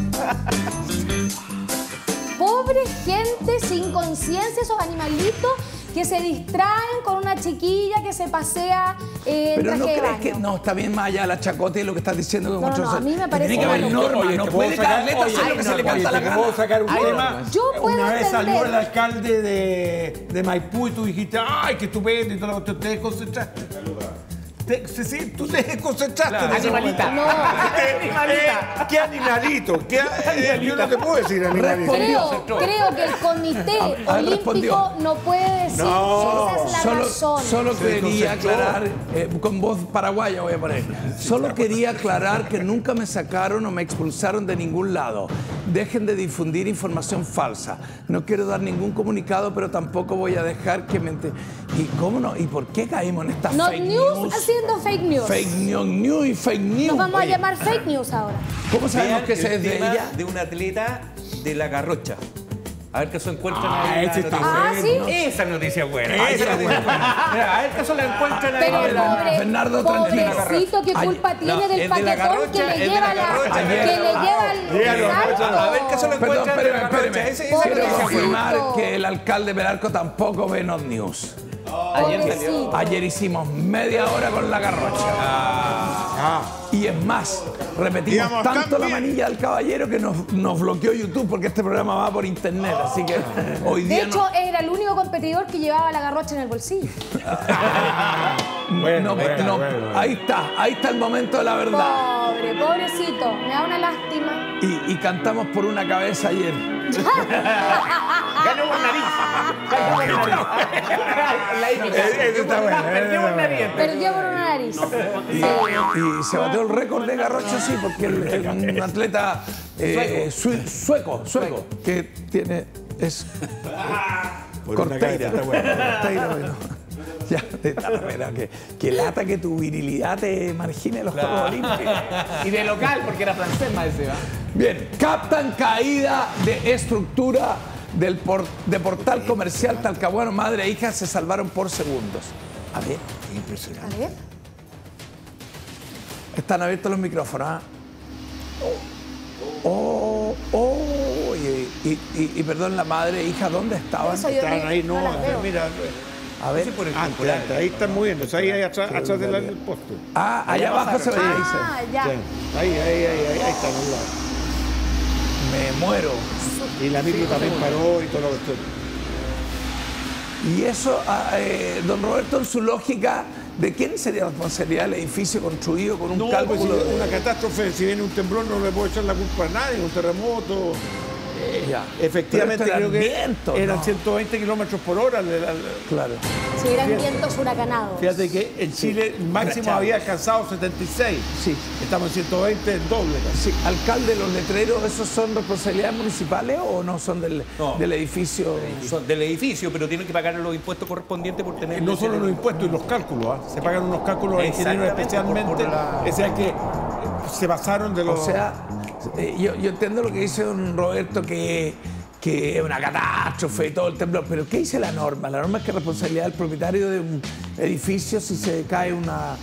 Pobre gente sin conciencia, esos animalitos que se distraen con una chiquilla que se pasea en traje no de baño. Que no, está bien más allá la chacota y lo que estás diciendo. No, a mí me parece tiene que haber normas, no puede cada atleta hacer lo que se le canta la gana. ¿Puedo sacar un tema? Yo puedo Una vez entender. salió el alcalde de Maipú y tú dijiste, ¡ay, qué estupendo! Y todo lo que te concentraste. Sí, tú te concentraste. Claro. Animalita. No. Animalita. ¿Qué animalito? Yo no te puedo decir animalito. Creo que el Comité Olímpico no puede decir esa es la razón. Solo quería aclarar, con voz paraguaya voy a poner, solo quería aclarar que nunca me sacaron o me expulsaron de ningún lado. Dejen de difundir información falsa. No quiero dar ningún comunicado, pero tampoco voy a dejar que me... ¿Y cómo no? ¿Y por qué caímos en esta fake news? Haciendo fake news. Fake news y fake news. Nos vamos a llamar fake news ahora. ¿Cómo sabemos que se es de ella? De un atleta de la Garrocha. A ver qué se encuentran ahí. ¿Sí? Esa noticia buena. Mira, a ver qué se la encuentran ahí. Pero Fernando, tranquilo. Pobrecito, ¿qué culpa tiene del paquetón que le lleva A ver qué se lo encuentran en la Garrocha. Quiero confirmar que el alcalde Pelarco tampoco ve Not News. Ayer hicimos media hora con la Garrocha. Y es más, repetimos tanto la manilla del caballero que nos bloqueó YouTube porque este programa va por internet. Así que hoy día. De hecho, era el único competidor que llevaba la Garrocha en el bolsillo. Ahí está el momento de la verdad. Pobrecito, me da una lástima. Y cantamos por una cabeza ayer. Ganó por nariz. Perdió por nariz. Perdió por una nariz. Y se batió el récord de Garrocha, sí, porque un atleta sueco que tiene... es Corteira. Ya, que lata que tu virilidad te margine en los Juegos Olímpicos. Y de local, porque era francés, más ese, ¿va? Bien, captan caída de estructura de portal comercial Talcahuano. Madre e hija se salvaron por segundos. A ver, qué impresionante. A ver. Están abiertos los micrófonos. Y perdón, la madre e hija, ¿dónde estaban? Estaban ahí, no, mira. A ver, ahí están moviéndose, ahí atrás del poste. Allá abajo se veía. Ya. Ahí están al lado. Me muero. Y la micro también paró y todo lo que estoy. Y eso, don Roberto, en su lógica, ¿de quién sería la responsabilidad del edificio construido con un cálculo? Pues, una catástrofe, si viene un temblor no le puedo echar la culpa a nadie, un terremoto. Efectivamente creo que eran 120 kilómetros por hora. Claro. Si eran vientos huracanados. Fíjate que en Chile el máximo había alcanzado 76. Sí. Estamos en 120, el doble. Sí. Alcalde, ¿los letreros esos son responsabilidades municipales o no son del edificio? Son del edificio, pero tienen que pagar los impuestos correspondientes por tener... No solo los impuestos y los cálculos. Se pagan unos cálculos a ingenieros especialmente. O sea que se basaron de los... O sea, yo entiendo lo que dice don Roberto, que es una catástrofe y todo el temblor, pero ¿qué dice la norma? La norma es que es responsabilidad del propietario de un edificio si se cae una...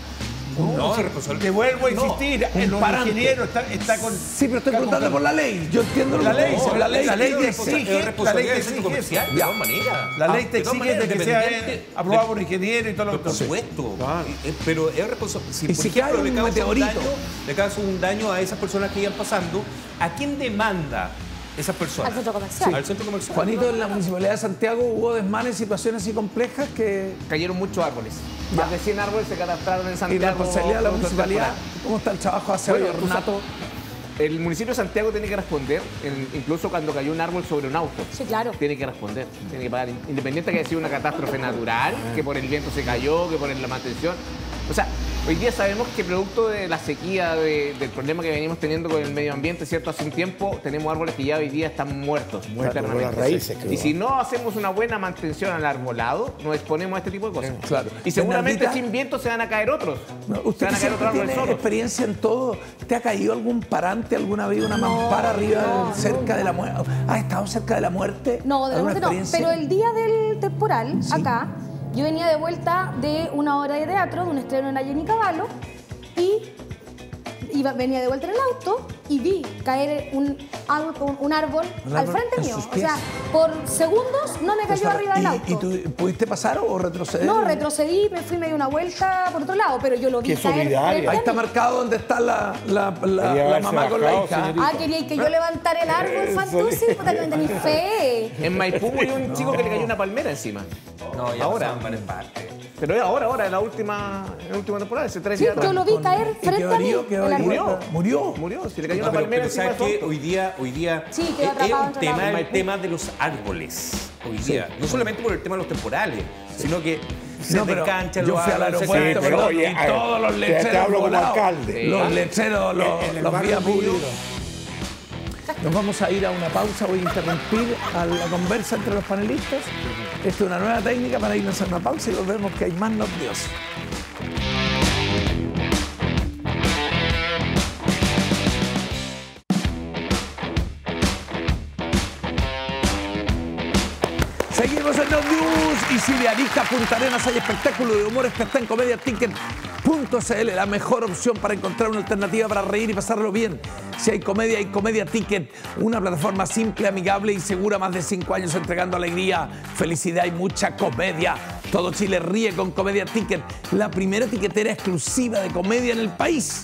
Te vuelvo a insistir, los ingenieros está con... Sí, pero estoy preguntando por la ley. Yo entiendo la ley. La ley te exige. La ley te exige. De todas maneras. La ley te exige de que sea aprobado por ingeniero y todo lo que... Por supuesto. Pero es responsable. Y si cae un meteorito, le causa un daño a esas personas que iban pasando, ¿a quién demanda esas personas? Al centro comercial. Sí. Al centro comercial. Juanito, en la Municipalidad de Santiago hubo desmanes, situaciones así complejas que... Cayeron muchos árboles. Más de 100 árboles se catastraron en Santiago. ¿Y la responsabilidad de la municipalidad? ¿Cómo está el trabajo hacia hoy, Renato? El municipio de Santiago tiene que responder, incluso cuando cayó un árbol sobre un auto. Sí, claro. Tiene que responder, tiene que pagar. Independiente que haya sido una catástrofe natural, que por el viento se cayó, que por la mantención. O sea, hoy día sabemos que producto de la sequía, del problema que venimos teniendo con el medio ambiente, ¿cierto? Hace un tiempo tenemos árboles que ya hoy día están muertos. Con las raíces, creo. Y si no hacemos una buena mantención al arbolado, nos exponemos a este tipo de cosas. Claro. Y seguramente sin viento se van a caer otros. Usted se van a caer otros árboles solos. Experiencia en todo. ¿Te ha caído algún parante alguna vez, una mampara arriba, cerca de la muerte? ¿Has estado cerca de la muerte? No, de la muerte no. Pero el día del temporal, acá, yo venía de vuelta de una obra de teatro, de un estreno en la Jenny Cavallo, y venía de vuelta en el auto y vi caer un árbol al frente mío. O sea, por segundos no me cayó arriba del auto. ¿Y tú pudiste pasar o retroceder? No, retrocedí, me fui, me di una vuelta por otro lado, pero yo lo vi caer. Ahí está marcado donde está la mamá con la hija. Quería que yo levantara el árbol, Fantusi, puta que no tenés fe. En Maipú hay un chico que le cayó una palmera encima. No, ya ahora van en parte. Pero ahora, en la última temporada, ese 3 días. Yo lo vi caer frente a mí. Murió. Si le cayó una palmera encima del tronco. Hoy día sí, quedó atrapado el tema de los árboles. Hoy día, no solamente por el tema de los temporales, sino que se descanchan los árboles. Yo fui al aeropuerto, pero y todos los lecheros volados. Los lecheros, los vi a público. Nos vamos a ir a una pausa, voy a interrumpir a la conversa entre los panelistas. Esta es una nueva técnica para irnos a una pausa y volvemos que hay más nerviosos. Seguimos en los News y si de Arica a Punta Arenas hay espectáculo de humor, está en comediaticket.cl, la mejor opción para encontrar una alternativa para reír y pasarlo bien. Si hay Comedia Ticket, una plataforma simple, amigable y segura, más de 5 años entregando alegría, felicidad y mucha comedia. Todo Chile ríe con Comedia Ticket, la primera tiquetera exclusiva de comedia en el país.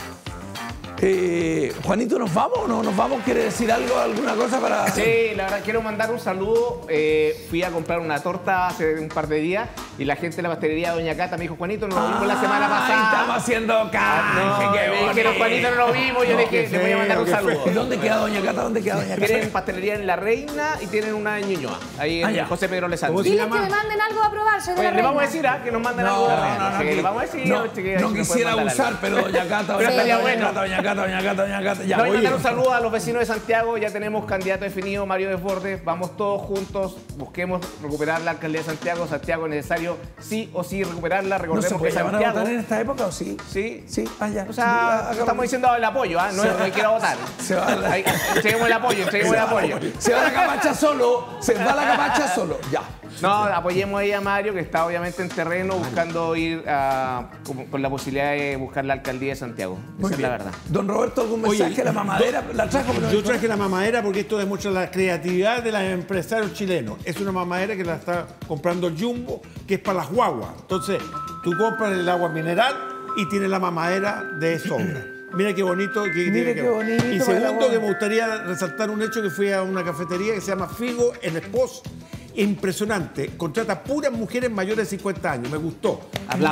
Juanito, ¿nos vamos o no nos vamos? ¿Quiere decir algo, alguna cosa para...? Sí, la verdad quiero mandar un saludo. Fui a comprar una torta hace un par de días y la gente de la pastelería Doña Cata me dijo, Juanito, nos lo vimos la semana pasada. Estamos haciendo canje, Juanito no lo vimos, yo le voy a mandar un saludo. ¿Y dónde queda Doña Cata? ¿Dónde queda Doña Cata? Tienen pastelería en La Reina y tienen una en Ñuñoa, ahí en José Pedro Lezando. Diles que me manden algo a probar, soy de La Reina. Le vamos a decir que nos manden algo. Le vamos a decir. No quisiera abusar, pero Doña Cata, Doña Cata. Ya, voy a mandar un saludo a los vecinos de Santiago. Ya tenemos candidato definido, Mario Desbordes. Vamos todos juntos, busquemos recuperar la alcaldía de Santiago. Santiago es necesario sí o sí recuperarla. Recordemos que Santiago... ¿Van a votar en esta época o sí? Sí. Ya. O sea, estamos diciendo el apoyo, no quiero votar. Entreguemos el apoyo, Se va la capacha solo, ya. No, apoyemos ahí a Mario, que está obviamente en terreno buscando ir con la posibilidad de buscar la alcaldía de Santiago. Esa es la verdad. Don Roberto, ¿algún mensaje? ¿La mamadera la trajo? Yo traje la mamadera porque esto demuestra la creatividad de los empresarios chilenos. Es una mamadera que la está comprando Jumbo, que es para las guaguas. Entonces, tú compras el agua mineral y tienes la mamadera de sobra. Mira qué bonito. Mira qué bonito. Y segundo, que me gustaría resaltar un hecho, que fui a una cafetería que se llama Figo en Espos. Impresionante. Contrata puras mujeres mayores de 50 años. Me gustó.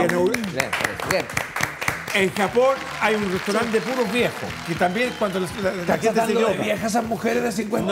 En Japón hay un restaurante de puros viejos. Y también cuando la gente se llama viejas esas mujeres de 50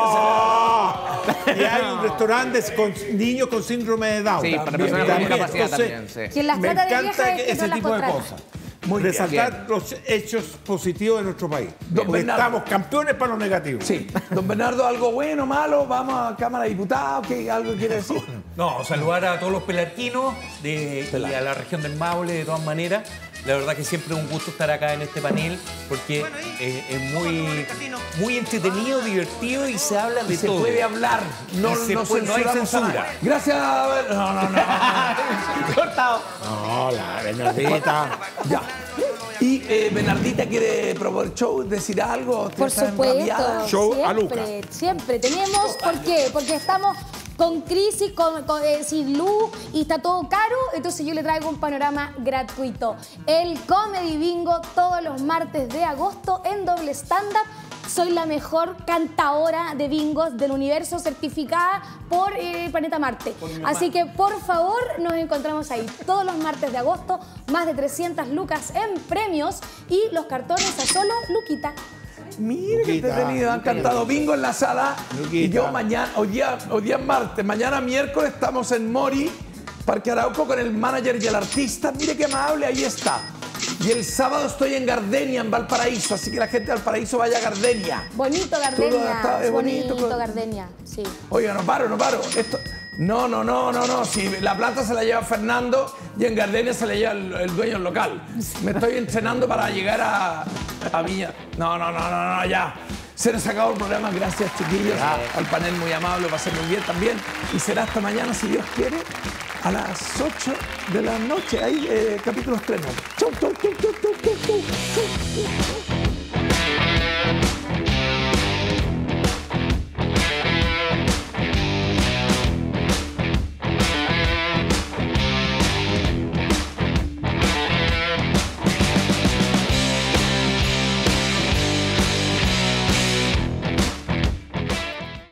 años. Y hay un restaurante con niños con síndrome de Down. Sí, para personas con discapacidad también. Quien las trata de viejas es que ese no tipo de cosas. Resaltar los hechos positivos de nuestro país. Estamos campeones para los negativos. Sí. Don Bernardo, ¿algo bueno, malo? Vamos a Cámara de Diputados. ¿Algo quiere decir? No, saludar a todos los pelarquinos y a la región del Maule, de todas maneras. La verdad que siempre es un gusto estar acá en este panel porque es muy entretenido, divertido y se habla de todo. Se puede hablar, no hay censura. Gracias. No. Cortado. No, la Bernardita. Ya. Y Bernardita quiere proponer show, decir algo. Por supuesto. Show a Luca. Siempre tenemos. ¿Por qué? Porque estamos con crisis, sin luz y está todo caro, entonces yo le traigo un panorama gratuito. El Comedy Bingo todos los martes de agosto en doble stand-up. Soy la mejor cantadora de bingos del universo, certificada por Planeta Marte. Así que, por favor, nos encontramos ahí todos los martes de agosto. Más de 300 lucas en premios y los cartones a solo Luquita. Mire que entretenido, han cantado bingo en la sala. Luquita. Y yo mañana, hoy día es martes, mañana miércoles estamos en Mori, Parque Arauco, con el manager y el artista. Mire qué amable, ahí está. Y el sábado estoy en Gardenia, en Valparaíso, así que la gente de Valparaíso vaya a Gardenia. Bonito Gardenia, es bonito Gardenia, sí. Oiga, no paro. Esto... No. Si la plata se la lleva Fernando y en Gardenia se la lleva el dueño del local. Me estoy entrenando para llegar a Viña. No, ya. Se nos acabó el programa. Gracias, chiquillos. Al panel muy amable, lo pasé muy bien también. Y será hasta mañana, si Dios quiere, a las 8 de la noche. Ahí, capítulo estreno. Chau.